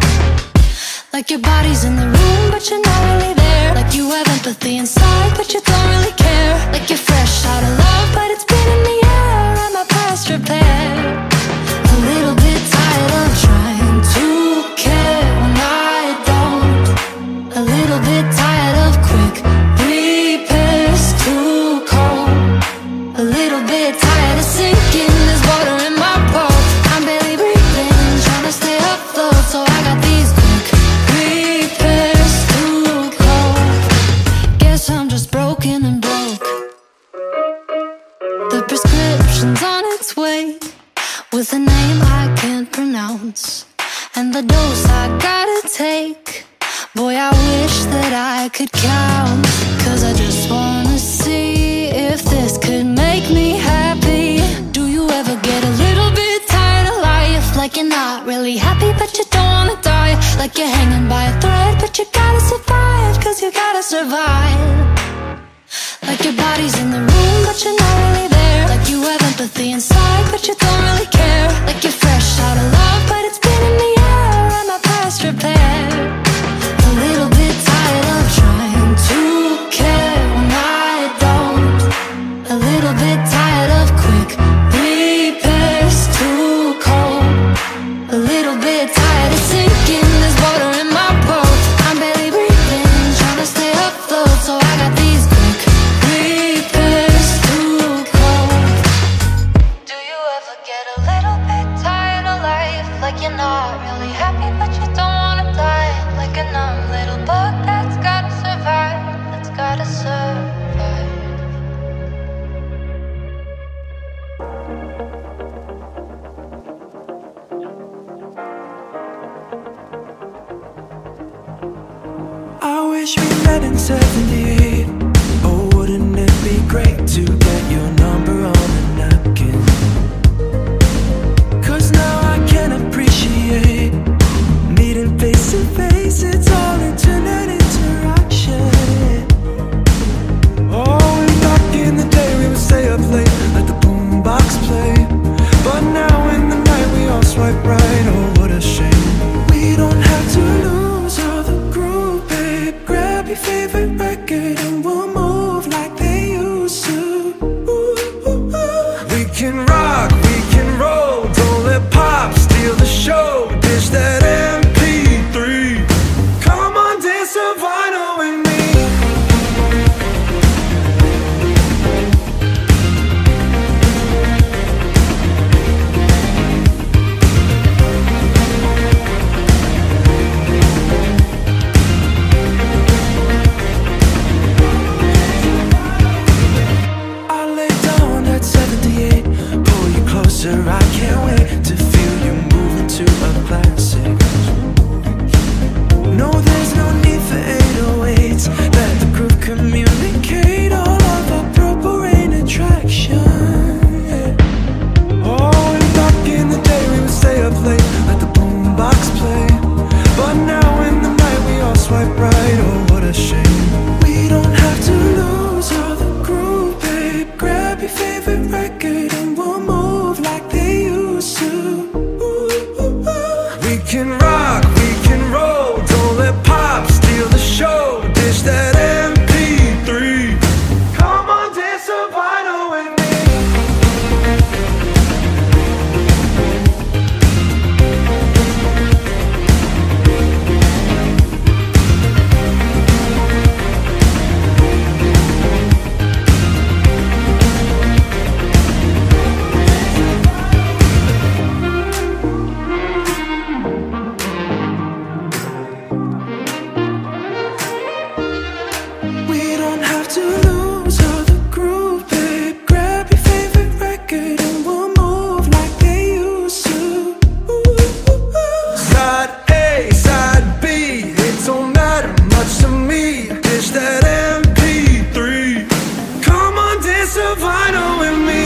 Like your body's in the room but you're not really there. Like you have empathy inside but you don't really care. Like you're fresh out of love but it's been in the air. I'm a past repair. A little bit tired of trying to care when I don't. A little bit tired of quick repairs, too cold. A little bit tired of sinking, there's water in my boat. I'm barely breathing, trying to stay afloat. So I got these quick repairs, too cold. Guess I'm just broken and broke. The prescription's on its way, with a name I can't pronounce, and the dose I gotta take. Boy, I wish that I could count. Cause I just wanna see if this could make me happy. Do you ever get a little bit tired of life? Like like you're not really happy, but you don't wanna die. Like you're hanging by a thread, but you gotta survive, cause you gotta survive. Like your body's in the room, but you're not really there. Like you have empathy inside, but you don't really care. Like you're fresh out of love, but it's been in the air, and my past repaired. A little bit tired of trying to care when I don't. A little bit tired of quick repairs, too cold. A little bit tired of sinking, there's water in my boat. I'm barely breathing, trying to stay afloat, so I got these quick repairs, too cold. Do you ever get a little bit tired of life? Like you're not really happy, but you don't wanna die. Like a numb little bug that's gotta survive, that's gotta survive. I wish we met in 78. Oh, wouldn't it be great to get your number on a napkin? Cause now I can appreciate meeting face to face. It's all internet interaction. Oh, and back in the day we would stay up late, let the boombox play. But now in the night we all swipe right. Oh, what a shame. We don't have to lose all the groove, babe. Grab your favorite record and we'll move like they used to. We can rock, we can roll, don't let pop steal the show. Dish that MP3. Come on, dance the vinyl with me. I lay down at 78, pull you closer, I can't wait to feel you moving to a classic. No, there's no need for 808s, let the groove communicate all of our purple rain attraction. Yeah. Oh, and back in the day we would stay up late, let the boombox play. But now in the night we all swipe right. Oh, what a shame. We don't have to lose all the groove, babe. Grab your favorite record and we'll move like they used to. We can rock, we can roll, don't let pop steal the show. Dish that MP3. Come on, dance the vinyl with me. We don't have to lose all the groove, babe. Grab your favorite record and we'll move like they used to. Side A, side B, it don't matter much to me. Dish that MP3. Come on, dance the vinyl with me.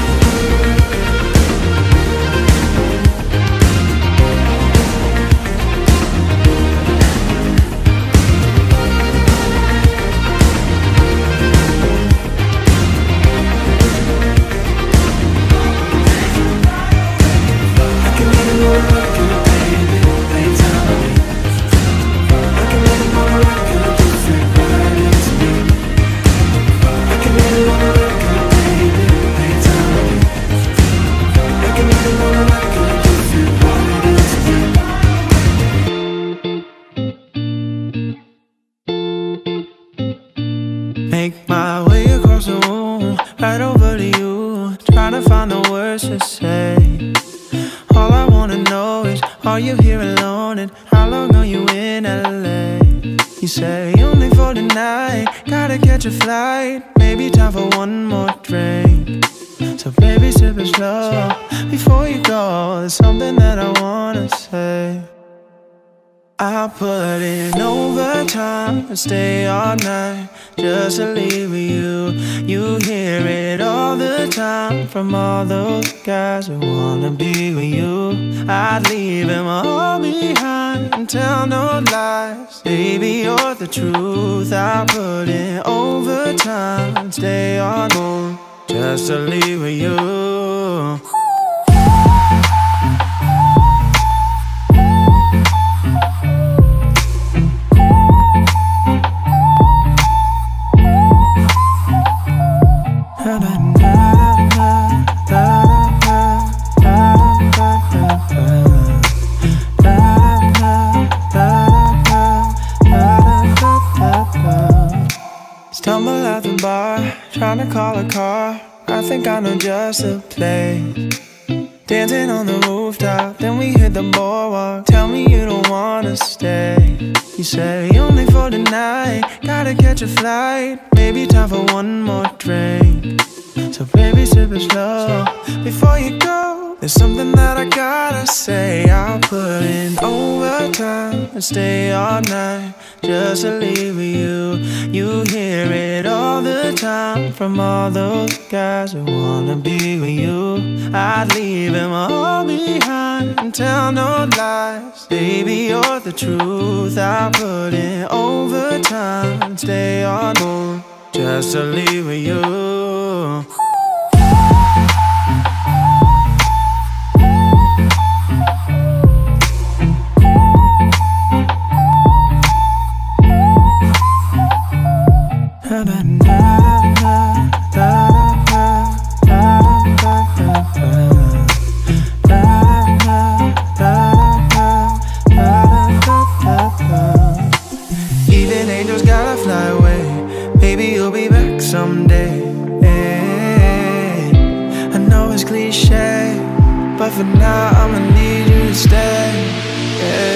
Make my way across the room, right over to you, trying to find the words to say. All I wanna know is, are you here alone, and how long are you in LA? You say only for tonight, gotta catch a flight, maybe time for one more drink. So baby, sip it slow before you go, there's something that I wanna say. I put in overtime and stay all night just to leave with you. You hear it all the time from all those guys who wanna be with you. I'd leave them all behind and tell no lies. Baby, you're the truth. I put in overtime and stay all night just to leave with you. Stumble at the bar, trying to call a car. I think I know just the place. Dancing on the rooftop, then we hit the boardwalk. Tell me you don't wanna stay. You say only for the night, gotta catch a flight. Maybe time for one more drink. So baby, sip it slow before you go. There's something that I gotta say. I'll put in overtime and stay all night just to leave with you. You hear it all the time from all those guys who wanna be with you. I'd leave them all behind and tell no lies. Baby, you're the truth. I put in overtime and stay all night just to leave with you. Even angels gotta fly away. Maybe you'll be back someday. I know it's cliche, but for now I'ma need you to stay.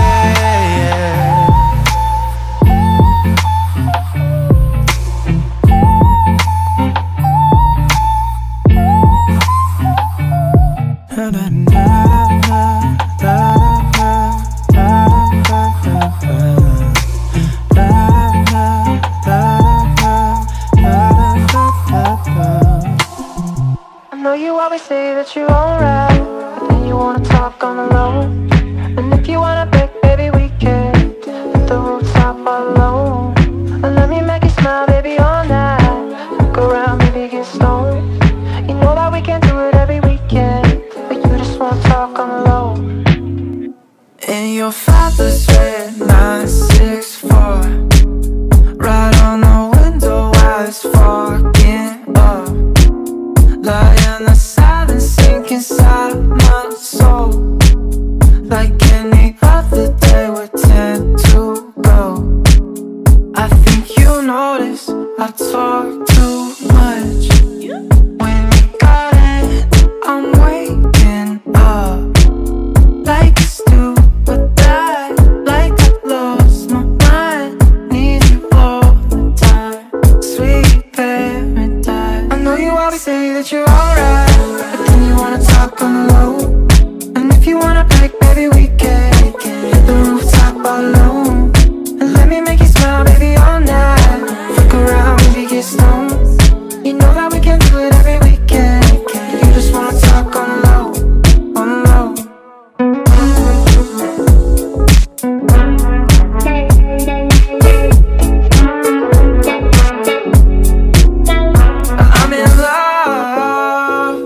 I know you always say that you're alright, but then you wanna talk on the low. And if you wanna break, baby, we can hit the rooftop all alone. And let me make you smile, baby, all night. Look around, maybe get stoned. You know that we can do it every weekend, but you just wanna talk on the low. In your father's red 964, right on the window while it's fogging up. Lying the silence sink inside my soul. Like any other day we're 10 to go. I think you notice I talk too much. When you got it, I'm waking up. Like a stupid dad, like I lost my mind. Need you all the time, sweet paradise. I know you always say that you're alright, but then you wanna talk on the low. And if you wanna break, baby, we can hit the rooftop all alone. And let me make you smile, baby, all night. Fuck around, maybe get stoned. You know that we can do it every weekend. You just wanna talk on the low, on the low. I'm in love.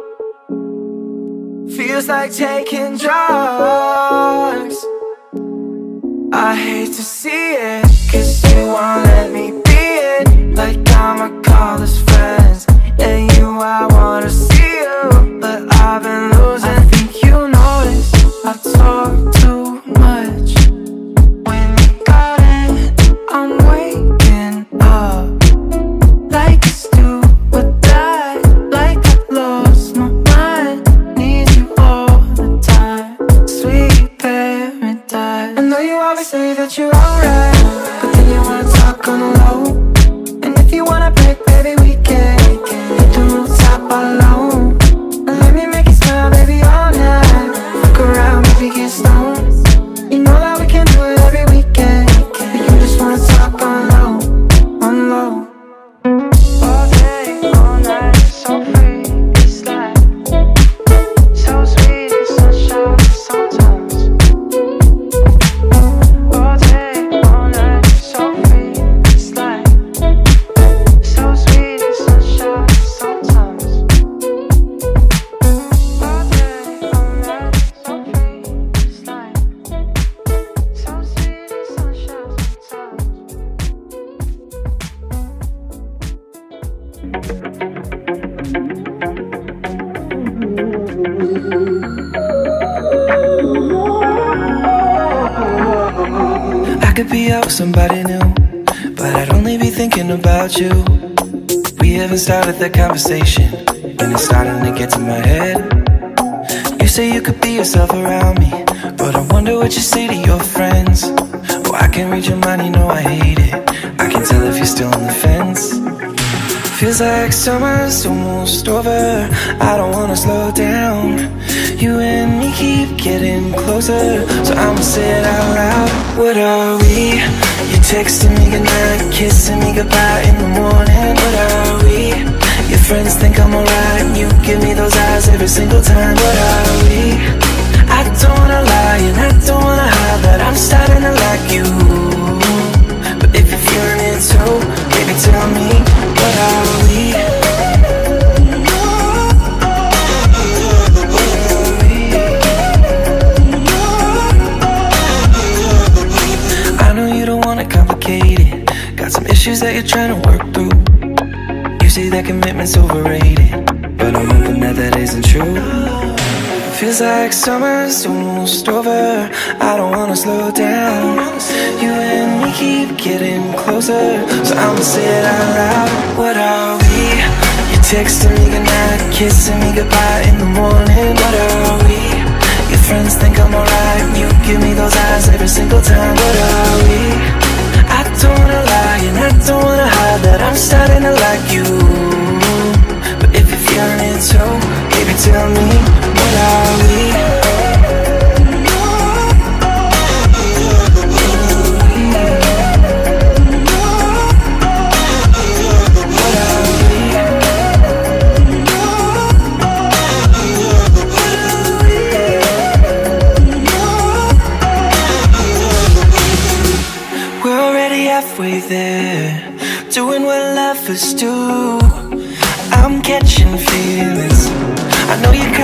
Feels like taking drugs. I hate to see it, 'cause you won't let me be it. Like I'ma call us friends, and you, I wanna see you, but I've been losing. I think you notice I talk too much. When you got it, I'm waking up. Like a stupid dad, like I lost my mind. Need you all the time, sweet paradise. I know you always say that you're alright, but then you wanna talk on the I could be out with somebody new, but I'd only be thinking about you. We haven't started that conversation, and it's starting to get to my head. You say you could be yourself around me, but I wonder what you say to your friends. Oh, I can't read your mind, you know I hate it. I can tell if you're still on the fence. Feels like summer's almost over. I don't wanna slow down. You and me keep getting closer, so I'ma say it out loud. What are we? You're texting me goodnight, kissing me goodbye in the morning. What are we? Your friends think I'm alright, and you give me those eyes every single time. What are we? I don't wanna lie, and I don't wanna hide that I'm starting to like you. But if you're feeling it too, baby, tell me, what are we? I know you don't want it complicated, got some issues that you're trying to work through. You say that commitment's overrated, but I'm hoping that that isn't true. Feels like summer's almost over. I don't wanna slow down. You and me keep getting closer, so I'ma say it out loud. What are we? You're texting me goodnight, kissing me goodbye in the morning. What are we? Your friends think I'm alright, you give me those eyes every single time. What are we? I don't wanna lie, and I don't wanna hide that I'm starting to like you. But if you're feeling it too, baby, tell me, what are we? We're already halfway there, doing what lovers do. I'm catching feelings, I know you